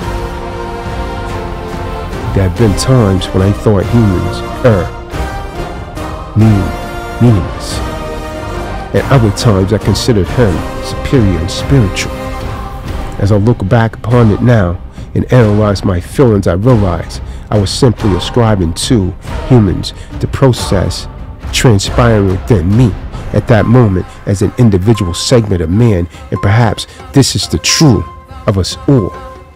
There have been times when I thought humans are mean, meaningless, and other times I considered him superior and spiritual. As I look back upon it now and analyze my feelings, I realize I was simply ascribing to humans the process transpiring within me at that moment as an individual segment of man, and perhaps this is the true of us all.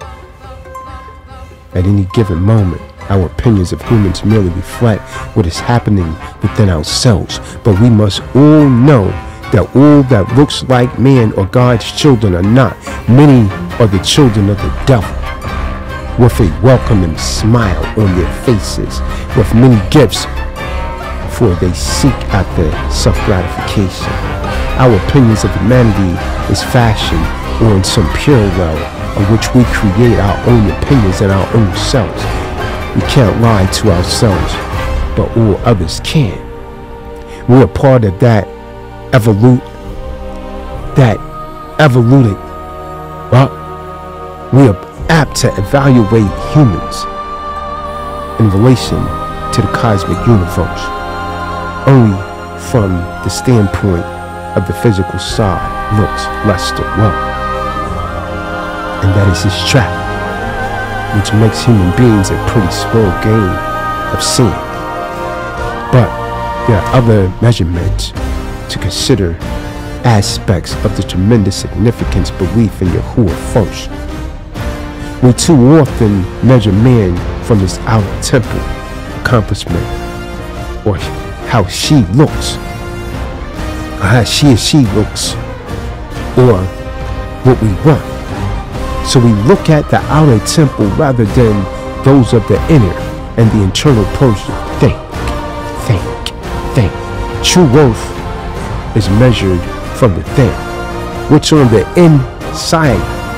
At any given moment, our opinions of humans merely reflect what is happening within ourselves, but we must all know that all that looks like man or God's children are not. Many are the children of the devil, with a welcoming smile on their faces, with many gifts, for they seek after self-gratification. Our opinions of humanity is fashioned on some parallel on which we create our own opinions and our own selves. We can't lie to ourselves, but all others can. We are part of that evolute, that evoluted. Well, we are apt to evaluate humans in relation to the cosmic universe only from the standpoint of the physical side, looks, luster, wealth. And that is his trap, which makes human beings a pretty small game of sin. But there are other measurements to consider, aspects of the tremendous significance belief in Yahuwah first. We too often measure man from his outer temple accomplishment, or how she looks, or how she or she looks, or what we want. So we look at the outer temple rather than those of the inner and the internal person. Think, think, think. True worth is measured from within. What's on the inside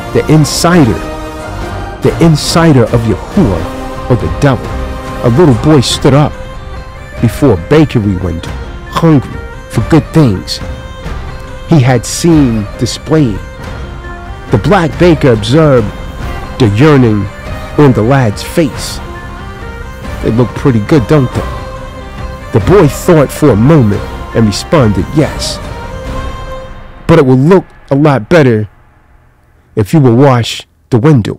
the insider, the insider of Yahuwah or the devil. A little boy stood up before a bakery window, hungry for good things he had seen displayed. The black baker observed the yearning on the lad's face. They look pretty good, don't they? The boy thought for a moment and responded, yes. But it would look a lot better if you would wash the window.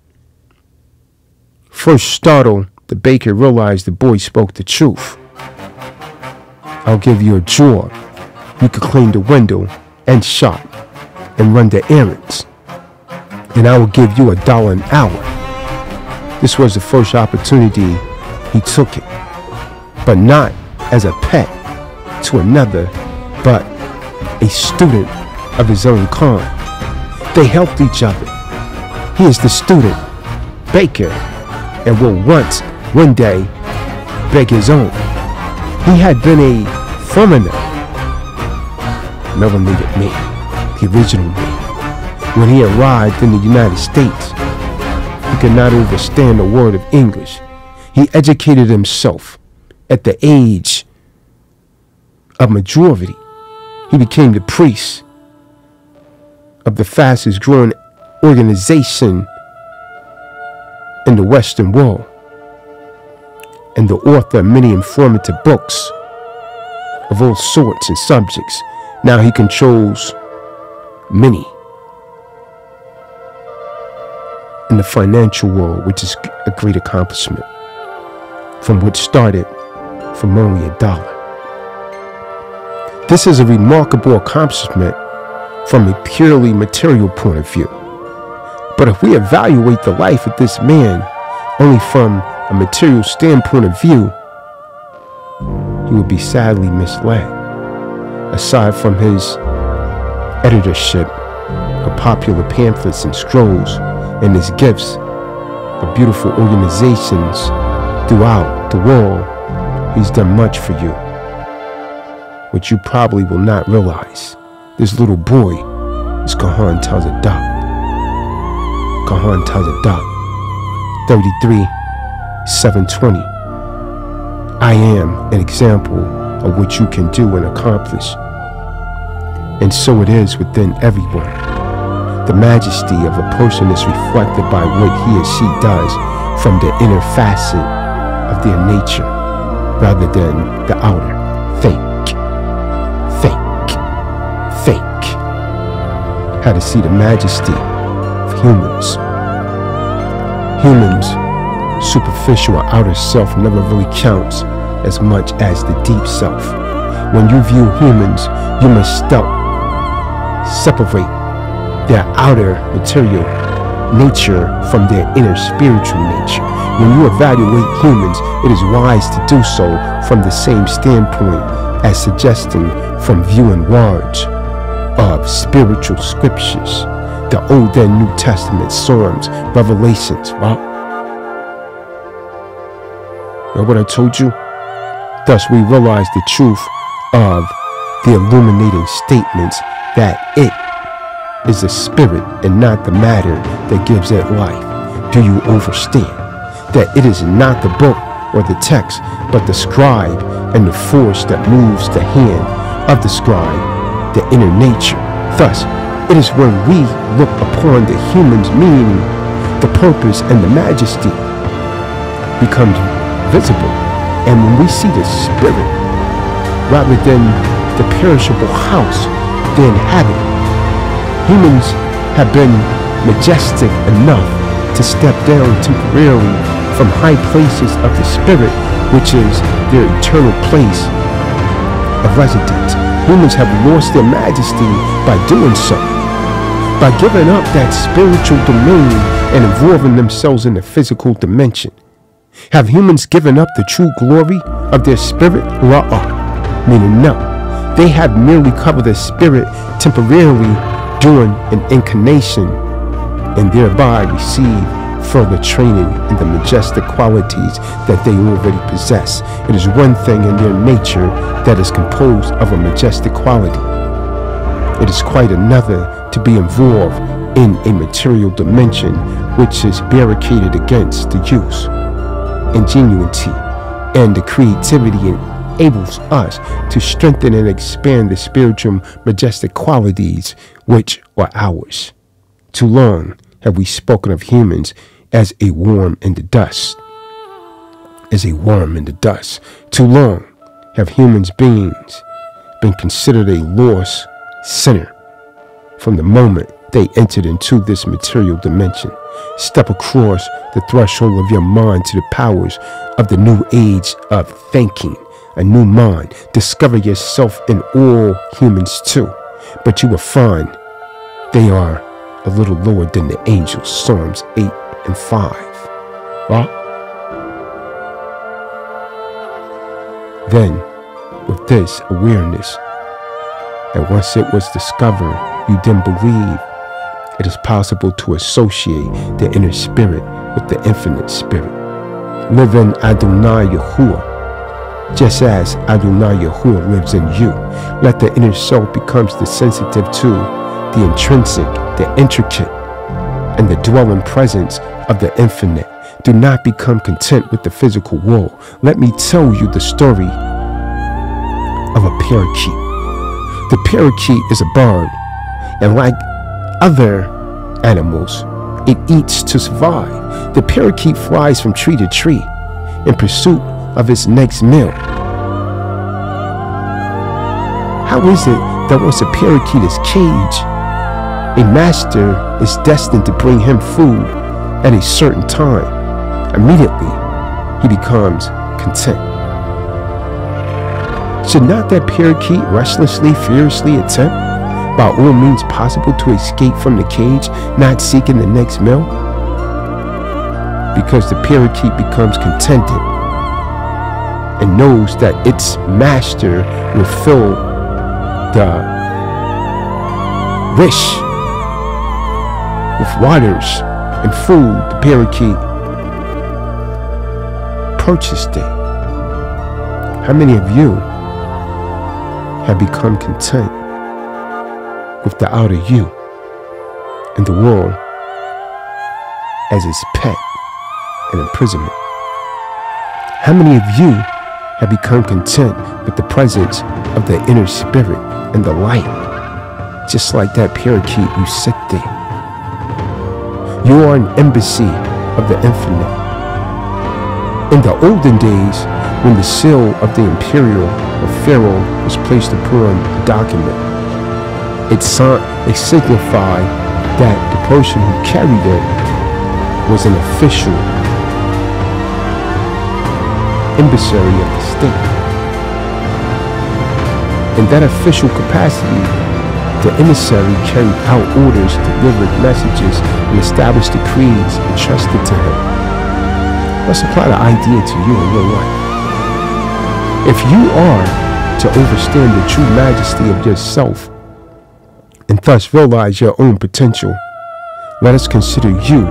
First startled, the baker realized the boy spoke the truth. I'll give you a job. You could clean the window and shop and run the errands. And I will give you a dollar an hour. This was the first opportunity he took it, but not as a pet to another, but a student of his own kind. They helped each other. He is the student, baker, and will once, one day, beg his own. He had been a foreigner, melanated man, the original man. When he arrived in the United States, he could not understand a word of English. He educated himself at the age of majority. He became the priest of the fastest growing organization in the Western world and the author of many informative books of all sorts and subjects. Now he controls many in the financial world, which is a great accomplishment from what started from only a dollar. This is a remarkable accomplishment from a purely material point of view. But if we evaluate the life of this man only from a material standpoint of view, he would be sadly misled. Aside from his editorship of popular pamphlets and scrolls and his gifts of beautiful organizations throughout the world, he's done much for you, which you probably will not realize. This little boy is Kahan tells a doc. Kahan tells a doc. thirty-three, seven twenty. I am an example of what you can do and accomplish. And so it is within everyone. The majesty of a person is reflected by what he or she does from the inner facet of their nature, rather than the outer. Think, think, think. How to see the majesty of humans. Humans, superficial or outer self never really counts as much as the deep self. When you view humans, you must stop, separate their outer material nature from their inner spiritual nature. When you evaluate humans, it is wise to do so from the same standpoint as suggesting from viewing words of spiritual scriptures, the Old and New Testament, Psalms, Revelations. Wow. Know what I told you? Thus we realize the truth of the illuminating statements that it is the spirit and not the matter that gives it life. Do you understand that it is not the book or the text, but the scribe and the force that moves the hand of the scribe, the inner nature? Thus, it is when we look upon the human's meaning, the purpose and the majesty becomes visible. And when we see the spirit, rather than the perishable house they inhabit, humans have been majestic enough to step down temporarily from high places of the spirit, which is their eternal place of residence. Humans have lost their majesty by doing so, by giving up that spiritual domain and involving themselves in the physical dimension. Have humans given up the true glory of their spirit? Ra'ah, meaning no. They have merely covered their spirit temporarily during an incarnation and thereby receive further training in the majestic qualities that they already possess. It is one thing in their nature that is composed of a majestic quality. It is quite another to be involved in a material dimension which is barricaded against the use, ingenuity, and the creativity enables us to strengthen and expand the spiritual majestic qualities which are ours. Too long have we spoken of humans as a worm in the dust, as a worm in the dust. Too long have humans beings been considered a lost sinner. From the moment they entered into this material dimension, step across the threshold of your mind to the powers of the new age of thinking, a new mind. Discover yourself in all humans too, but you will find they are a little lower than the angels. Psalms eight and five. Well, then, with this awareness, and once it was discovered, you then believe it is possible to associate the inner spirit with the infinite spirit. Live in Adonai Yahuwah, just as Adonai Yahuwah lives in you. Let the inner self become the sensitive to the intrinsic, the intricate, and the dwelling presence of the infinite. Do not become content with the physical world. Let me tell you the story of a parakeet. The parakeet is a bird, and like other animals, it eats to survive. The parakeet flies from tree to tree in pursuit of its next meal. How is it that once a parakeet is caged, a master is destined to bring him food at a certain time? Immediately, he becomes content. Should not that parakeet restlessly, furiously attempt by all means possible to escape from the cage, not seeking the next meal? Because the parakeet becomes contented and knows that its master will fill the wish with waters and food. The parakeet purchased it. How many of you have become content with the outer you and the world as its pet and imprisonment? How many of you have become content with the presence of the inner spirit and the light? Just like that parakeet, you sit there. You are an embassy of the infinite. In the olden days, when the seal of the imperial or pharaoh was placed upon a document, it, it signified that the person who carried it was an official emissary of the state. In that official capacity, the emissary carried out orders, delivered messages, and established decrees entrusted to him. Let's apply the idea to you in your life. If you are to understand the true majesty of yourself and thus realize your own potential, let us consider you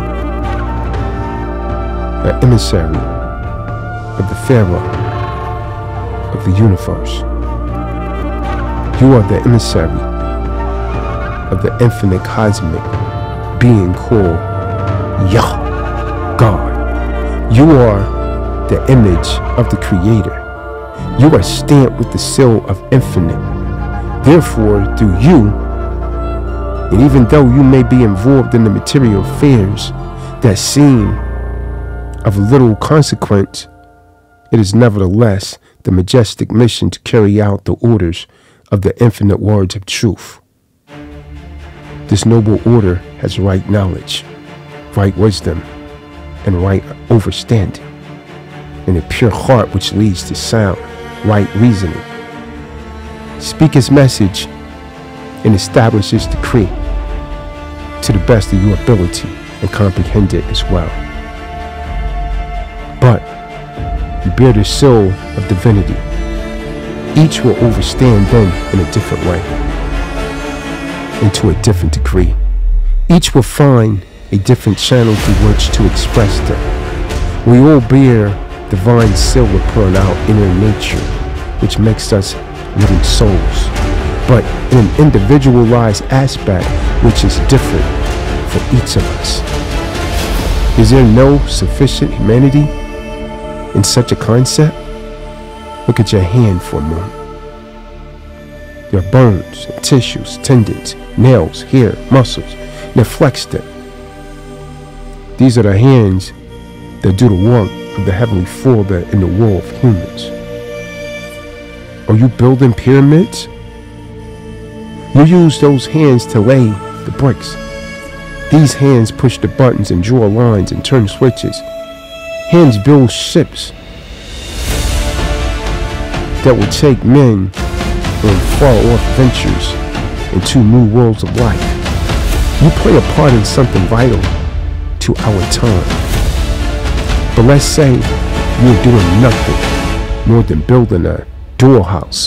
an emissary of the Pharaoh of the universe. You are the emissary of the infinite cosmic being called Yah, God. You are the image of the Creator. You are stamped with the seal of infinite. Therefore, through you, and even though you may be involved in the material affairs that seem of little consequence, it is nevertheless the majestic mission to carry out the orders of the infinite words of truth. This noble order has right knowledge, right wisdom, and right understanding, and a pure heart which leads to sound, right reasoning. Speak his message and establish his decree to the best of your ability and comprehend it as well. But you bear the seal of divinity. Each will understand them in a different way and to a different degree. Each will find a different channel through which to express them. We all bear divine seal upon our inner nature, which makes us living souls, but in an individualized aspect which is different for each of us. Is there no sufficient humanity in such a concept? Look at your hand for a moment. There are bones, and tissues, tendons, nails, hair, muscles. Now flex them. These are the hands that do the work of the Heavenly Father in the world of humans. Are you building pyramids? You use those hands to lay the bricks. These hands push the buttons and draw lines and turn switches. Hands build ships that will take men on far-off ventures into new worlds of life. You play a part in something vital to our time. But let's say you're doing nothing more than building a dollhouse.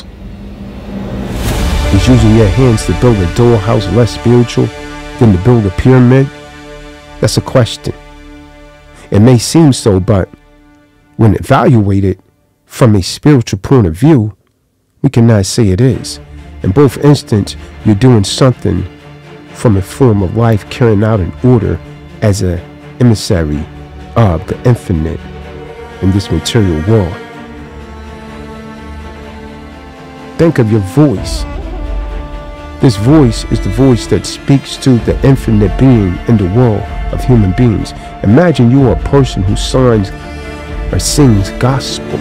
Is using your hands to build a dollhouse less spiritual than to build a pyramid? That's a question. It may seem so, but when evaluated from a spiritual point of view, we cannot say it is. In both instances, you're doing something from a form of life carrying out an order as an emissary of the infinite in this material world. Think of your voice. This voice is the voice that speaks to the infinite being in the world of human beings. Imagine you are a person who signs or sings gospel.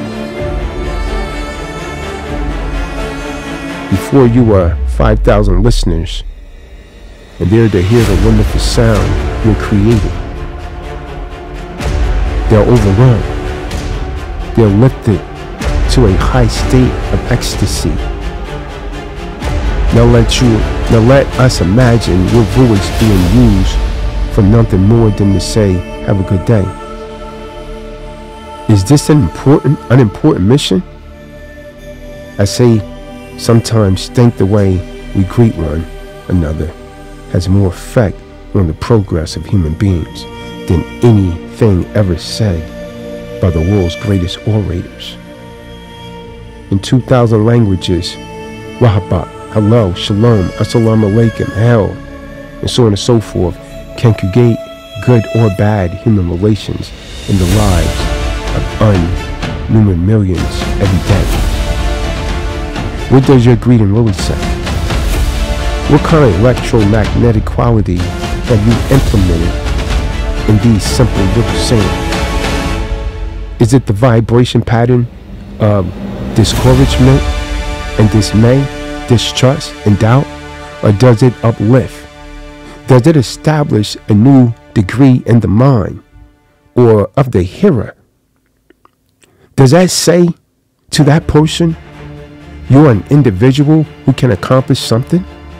Before you are five thousand listeners, and they're to hear the wonderful sound you're creating. They're overrun. They're lifted to a high state of ecstasy. Now let you, now let us imagine your voice being used for nothing more than to say, have a good day. Is this an important, unimportant mission? I say, sometimes think the way we greet one another has more effect on the progress of human beings than anything ever said by the world's greatest orators. In two thousand languages, Rahaba, hello, shalom, assalamu alaikum, hell, and so on and so forth, can create good or bad human relations in the lives of unnumbered millions every day. What does your greeting really say? What kind of electromagnetic quality have you implemented in these simple little sayings? Is it the vibration pattern of discouragement and dismay, distrust and doubt? Or does it uplift? Does it establish a new degree in the mind or of the hearer? Does that say to that person, you're an individual who can accomplish something?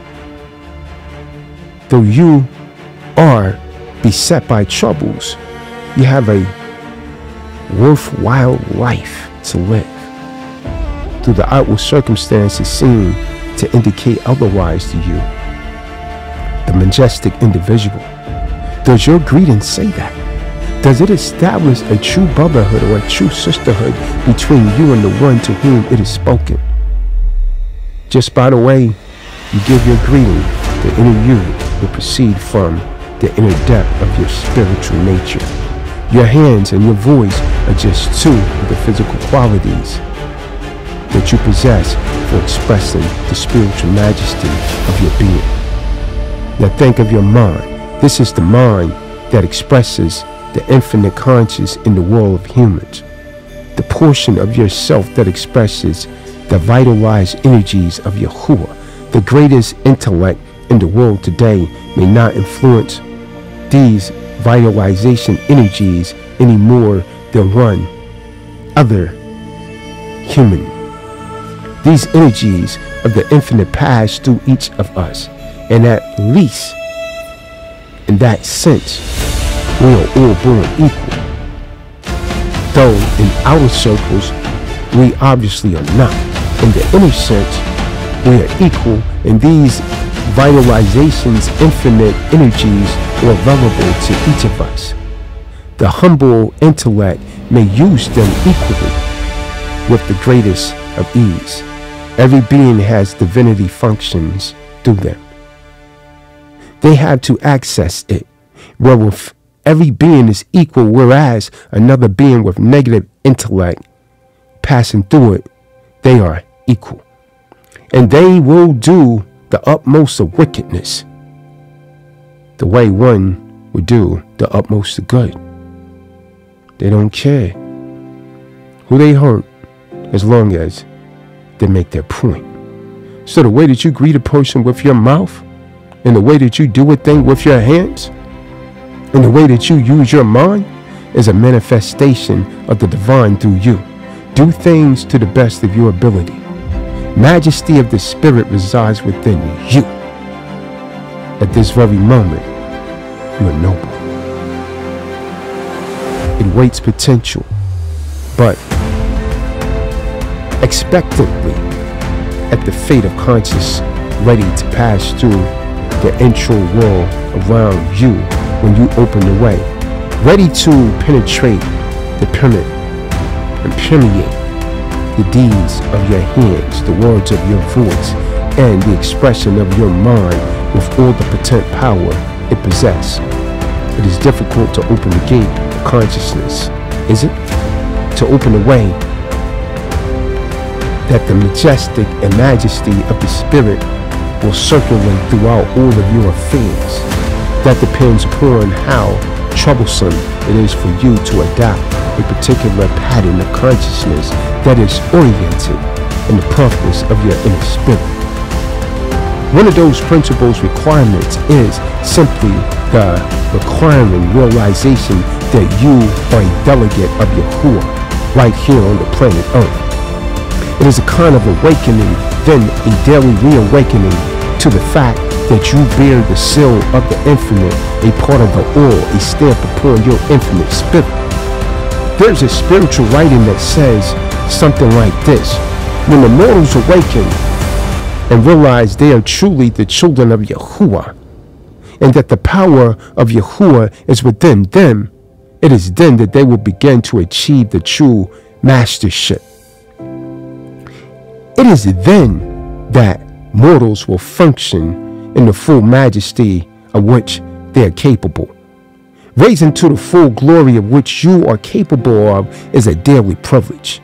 Though you are beset by troubles, you have a worthwhile life to live. Through the outward circumstances seem to indicate otherwise to you, the majestic individual. Does your greeting say that? Does it establish a true brotherhood or a true sisterhood between you and the one to whom it is spoken? Just by the way you give your greeting, the inner you will proceed from the inner depth of your spiritual nature. Your hands and your voice are just two of the physical qualities that you possess for expressing the spiritual majesty of your being. Now think of your mind. This is the mind that expresses the infinite conscious in the world of humans. The portion of yourself that expresses the vitalized energies of Yahuwah. The greatest intellect in the world today may not influence these vitalization energies any more than one other human. These energies of the infinite pass through each of us, and at least in that sense, we are all born equal. Though in our circles, we obviously are not. In the inner sense, we are equal, and these vitalizations, infinite energies are available to each of us. The humble intellect may use them equally with the greatest of ease. Every being has divinity functions through them. They have to access it where with every being is equal, whereas another being with negative intellect passing through it, they are equal. And they will do the utmost of wickedness the way one would do the utmost of good. They don't care who they hurt as long as they make their point. So the way that you greet a person with your mouth, and the way that you do a thing with your hands, and the way that you use your mind is a manifestation of the divine through you. Do things to the best of your ability. Majesty of the spirit resides within you. At this very moment, you are noble. It waits potential, but expectantly at the fate of conscious, ready to pass through the intro wall around you when you open the way, ready to penetrate the pyramid and permeate the deeds of your hands, the words of your voice, and the expression of your mind with all the potent power it possesses. It is difficult to open the gate of consciousness, is it? To open the way that the majestic and majesty of the spirit will circulate throughout all of your affairs. That depends upon how troublesome it is for you to adopt a particular pattern of consciousness that is oriented in the purpose of your inner spirit. One of those principles requirements is simply the requiring realization that you are a delegate of Yahuwah right here on the planet Earth. It is a kind of awakening, then a daily reawakening to the fact that you bear the seal of the infinite, a part of the all, a stamp upon your infinite spirit. There's a spiritual writing that says something like this: when the mortals awaken and realize they are truly the children of Yahuwah, and that the power of Yahuwah is within them, it is then that they will begin to achieve the true mastership. It is then that mortals will function in the full majesty of which they are capable. Raising to the full glory of which you are capable of is a daily privilege.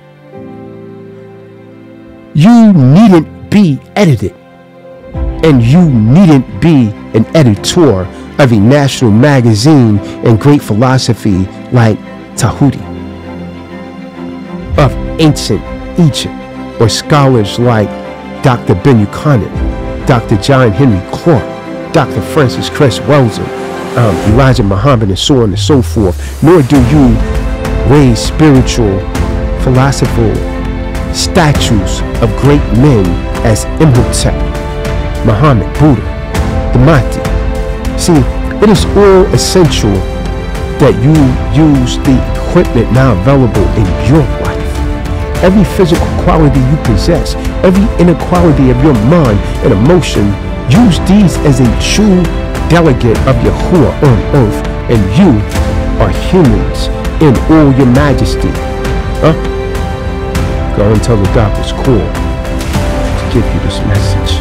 You needn't be edited, and you needn't be an editor of a national magazine and great philosophy like Tahuti, of ancient Egypt, or scholars like Doctor Ben Buchanan, Doctor John Henry Clark, Doctor Francis Cress Welser, um, Elijah Muhammad, and so on and so forth. Nor do you raise spiritual, philosophical statues of great men as Imhotep, Muhammad, Buddha, the Mahdi. See, it is all essential that you use the equipment now available in your life. Every physical quality you possess, every inequality of your mind and emotion, use these as a true delegate of Yahuwah on earth, and you are humans in all your majesty. Huh? Go and tell the doctor's core to give you this message.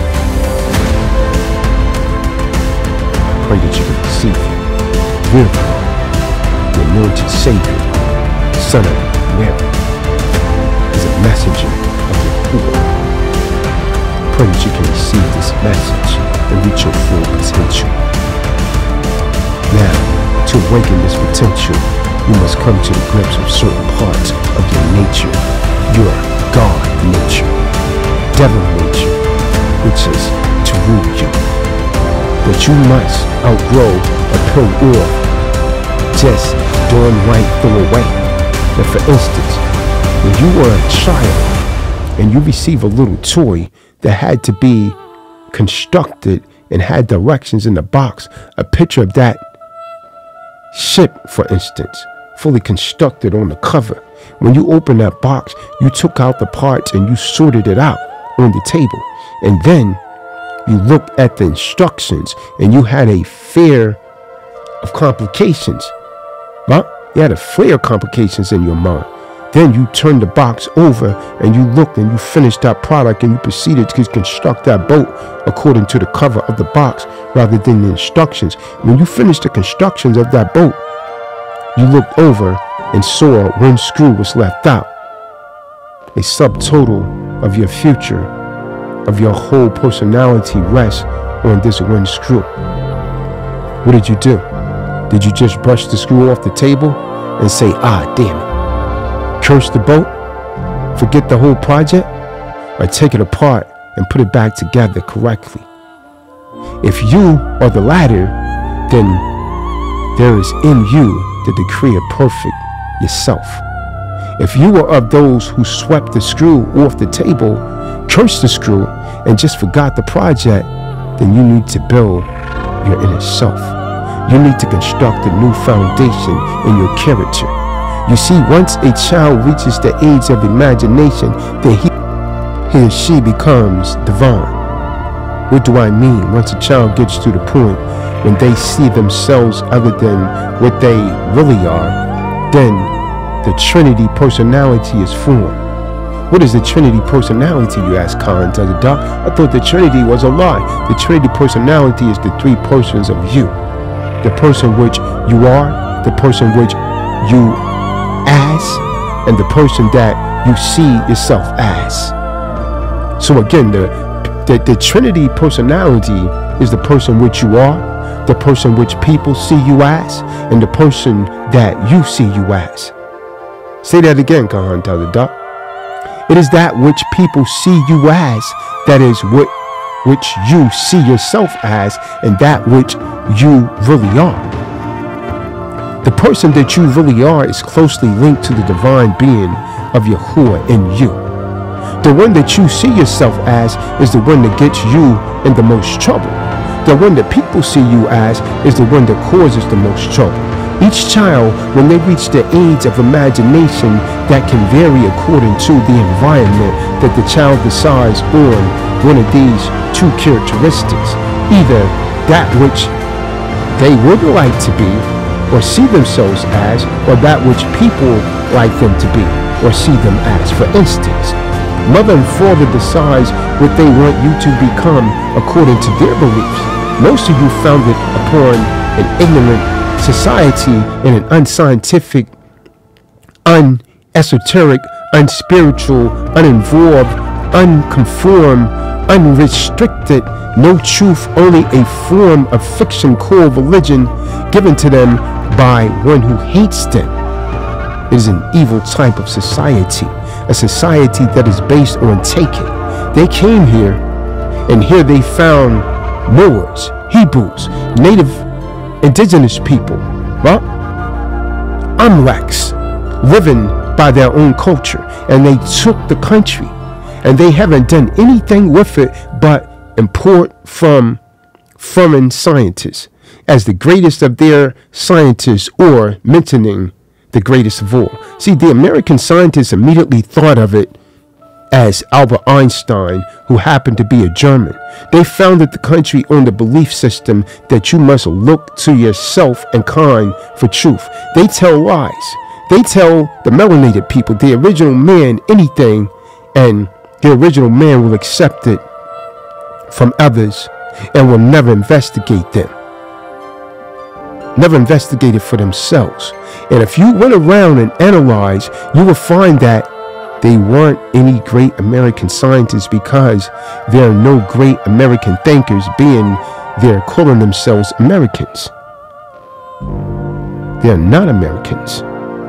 Pray that you can receive it. Really, the anointed Savior, Son of Mary, is a messenger of Yahuwah. Pray that you can receive this message and reach your full potential. Now, to awaken this potential, you must come to the grips of certain parts of your nature, your God nature, devil nature, which is to rule you. But you must outgrow or pull off just doing right throw away. Now, for instance, when you were a child and you receive a little toy that had to be constructed and had directions in the box, a picture of that ship, for instance, fully constructed on the cover. When you opened that box, you took out the parts and you sorted it out on the table. And then you looked at the instructions and you had a fear of complications. Well, you had a fear of complications in your mind. Then you turned the box over and you looked and you finished that product and you proceeded to construct that boat according to the cover of the box rather than the instructions. When you finished the constructions of that boat, you looked over and saw one screw was left out. A subtotal of your future, of your whole personality rests on this one screw. What did you do? Did you just brush the screw off the table and say, ah, damn it? Curse the boat? Forget the whole project? Or take it apart and put it back together correctly? If you are the latter, then there is in you the decree of perfect yourself. If you were of those who swept the screw off the table, cursed the screw, and just forgot the project, then you need to build your inner self. You need to construct a new foundation in your character. You see, once a child reaches the age of imagination, then he, he or she becomes divine. What do I mean? Once a child gets to the point when they see themselves other than what they really are, then the Trinity personality is formed. What is the Trinity personality, you ask Khan to the doc? I thought the Trinity was a lie. The Trinity personality is the three persons of you. The person which you are, the person which you as, and the person that you see yourself as. So again, the, the, the Trinity personality is the person which you are, the person which people see you as, and the person that you see you as. Say that again, Khan to the doc. It is that which people see you as, that is what which you see yourself as, and that which you really are. The person that you really are is closely linked to the divine being of Yahuwah in you. The one that you see yourself as is the one that gets you in the most trouble. The one that people see you as is the one that causes the most trouble. Each child, when they reach the age of imagination, that can vary according to the environment that the child decides on one of these two characteristics. Either that which they would like to be or see themselves as, or that which people like them to be or see them as. For instance, mother and father decides what they want you to become according to their beliefs. Most of you founded upon an ignorant society in an unscientific, unesoteric, unspiritual, uninvolved, unconformed, unrestricted, no truth, only a form of fiction called religion given to them by one who hates them. It is an evil type of society, a society that is based on taking. They came here, and here they found Moors, Hebrews, native indigenous people, well, Amlaks, living by their own culture, and they took the country, and they haven't done anything with it but import from foreign scientists as the greatest of their scientists, or mentioning the greatest of all. See, the American scientists immediately thought of it as Albert Einstein, who happened to be a German. They founded the country on the belief system that you must look to yourself and kind for truth. They tell lies. They tell the melanated people, the original man, anything, and the original man will accept it from others and will never investigate them. Never investigate it for themselves. And if you went around and analyze, you will find that they weren't any great American scientists, because there are no great American thinkers, being they're calling themselves Americans. They're not Americans.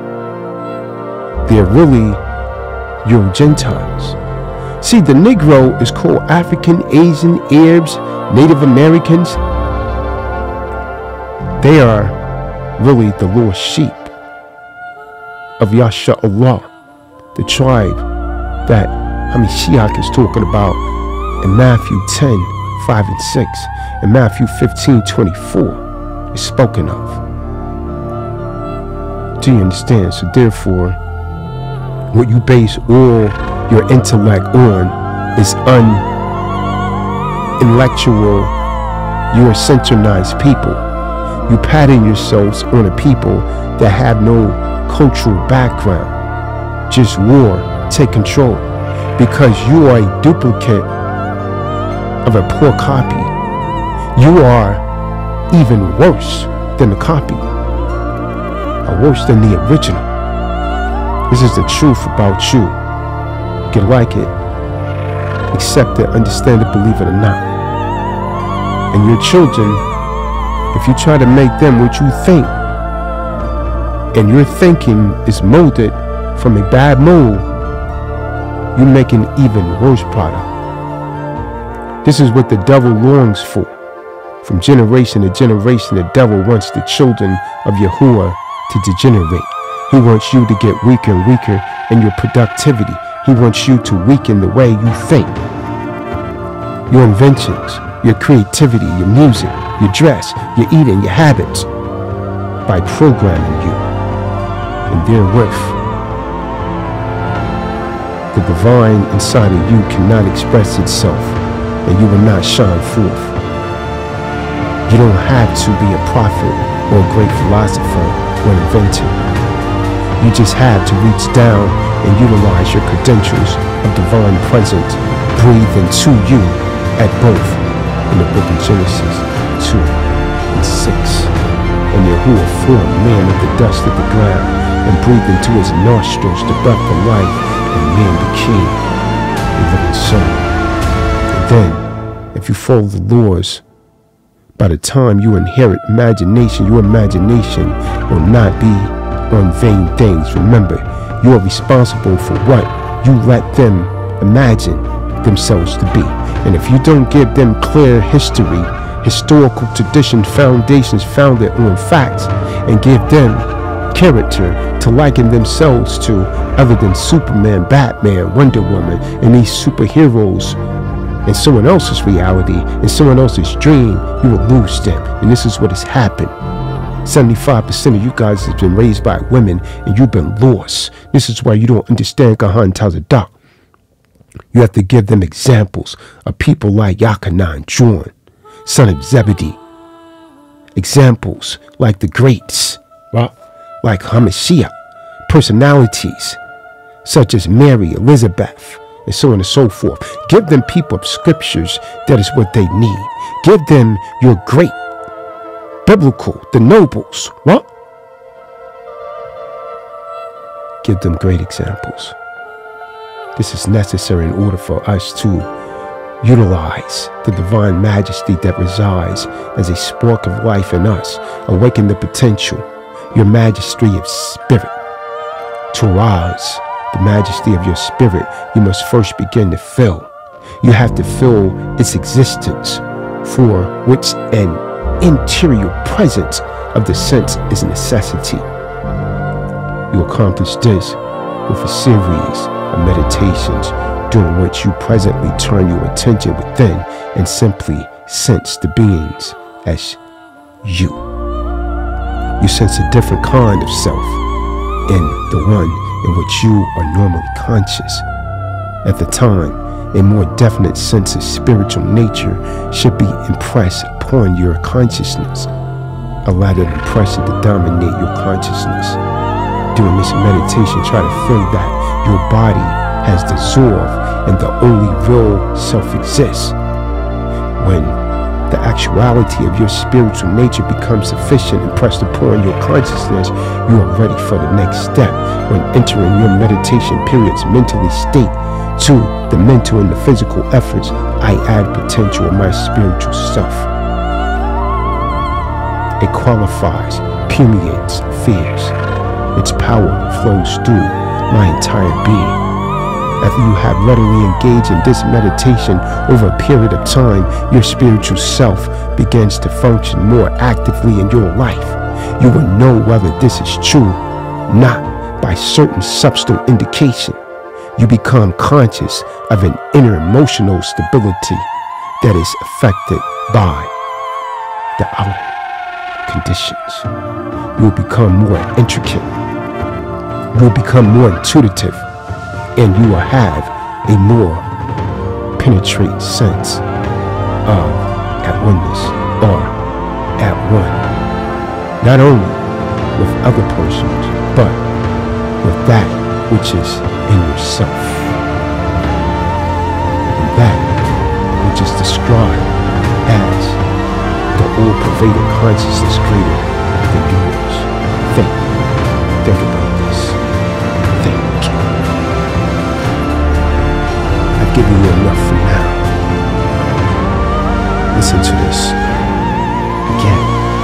They're really Euro Gentiles. See, the Negro is called African, Asian, Arabs, Native Americans. They are really the lost sheep of Yasha Allah, the tribe that Hamashiach is talking about in Matthew ten, five and six, and Matthew fifteen, twenty-four is spoken of. Do you understand? So therefore, what you base all your intellect on is unintellectual, Eurocentrized people. You pattern yourselves on a people that have no cultural background. just war, take control. Because you are a duplicate of a poor copy. You are even worse than the copy, or worse than the original. This is the truth about you. You can like it, accept it, understand it, believe it or not. And your children, if you try to make them what you think, and your thinking is molded from a bad mold, you make an even worse product. This is what the devil longs for. From generation to generation, the devil wants the children of Yahuwah to degenerate. He wants you to get weaker and weaker in your productivity. He wants you to weaken the way you think. Your inventions, your creativity, your music, your dress, your eating, your habits, by programming you. And therewith, the divine inside of you cannot express itself, and you will not shine forth. You don't have to be a prophet or a great philosopher or an inventor. You just have to reach down and utilize your credentials of divine presence breathed into you at both in the book of Genesis two and six. And Yahuwah formed man of the dust of the ground and breathed into his nostrils the breath of life, and man became a living soul. And then, if you follow the laws, by the time you inherit imagination, your imagination will not be on vain things. Remember, you are responsible for what you let them imagine themselves to be. And if you don't give them clear history, historical tradition, foundations founded on facts, and give them character to liken themselves to other than Superman, Batman, Wonder Woman, and these superheroes in someone else's reality, in someone else's dream, you will lose them. And this is what has happened. seventy-five percent of you guys have been raised by women, and you've been lost. This is why you don't understand Gahan Tazadak. You have to give them examples of people like Yakanan, John, son of Zebedee. Examples like the greats, right? Like Hamashiach. Personalities such as Mary, Elizabeth, and so on and so forth. Give them people of scriptures. That is what they need. Give them your great biblical, the nobles. What? Give them great examples. This is necessary in order for us to utilize the divine majesty that resides as a spark of life in us. Awaken the potential, your majesty of spirit. To rise the majesty of your spirit, you must first begin to feel. You have to feel its existence, for which an interior presence of the sense is a necessity. You accomplish this with a series of meditations during which you presently turn your attention within and simply sense the beings as you. You sense a different kind of self in the one in which you are normally conscious. At the time, a more definite sense of spiritual nature should be impressed upon your consciousness. Allow that impression to dominate your consciousness. During this meditation, try to feel that your body has dissolved and the only real self exists. When the actuality of your spiritual nature becomes sufficient and pressed upon your consciousness, you are ready for the next step. When entering your meditation periods, mentally state to the mental and the physical efforts, I add potential of my spiritual self. It qualifies, permeates, fears. Its power flows through my entire being. After you have readily engaged in this meditation over a period of time, your spiritual self begins to function more actively in your life. You will know whether this is true, not by certain subtle indication. You become conscious of an inner emotional stability that is affected by the outer conditions. You will become more intricate. You will become more intuitive. And you will have a more penetrating sense of at oneness or at one. Not only with other persons, but with that which is in yourself. And that which is described as the all-pervading consciousness greater than yours. Think. Think about this. Think. I've given you enough for now. Listen to this. Again.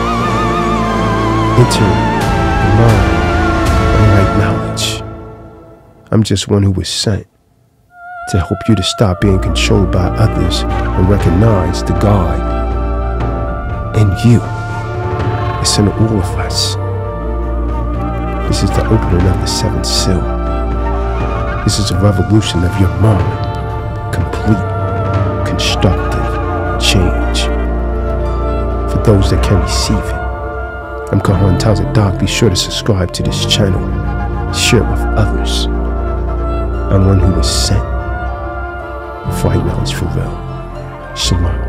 Enter the mind of right knowledge. I'm just one who was sent to help you to stop being controlled by others and recognize the God in you. It's in all of us. This is the opening of the seventh seal. This is a revolution of your mind. Complete, constructive change. For those that can receive it. I'm Kahan Tazadak. Be sure to subscribe to this channel. Share it with others. I'm one who was sent. Fight knowledge for real. Shalom.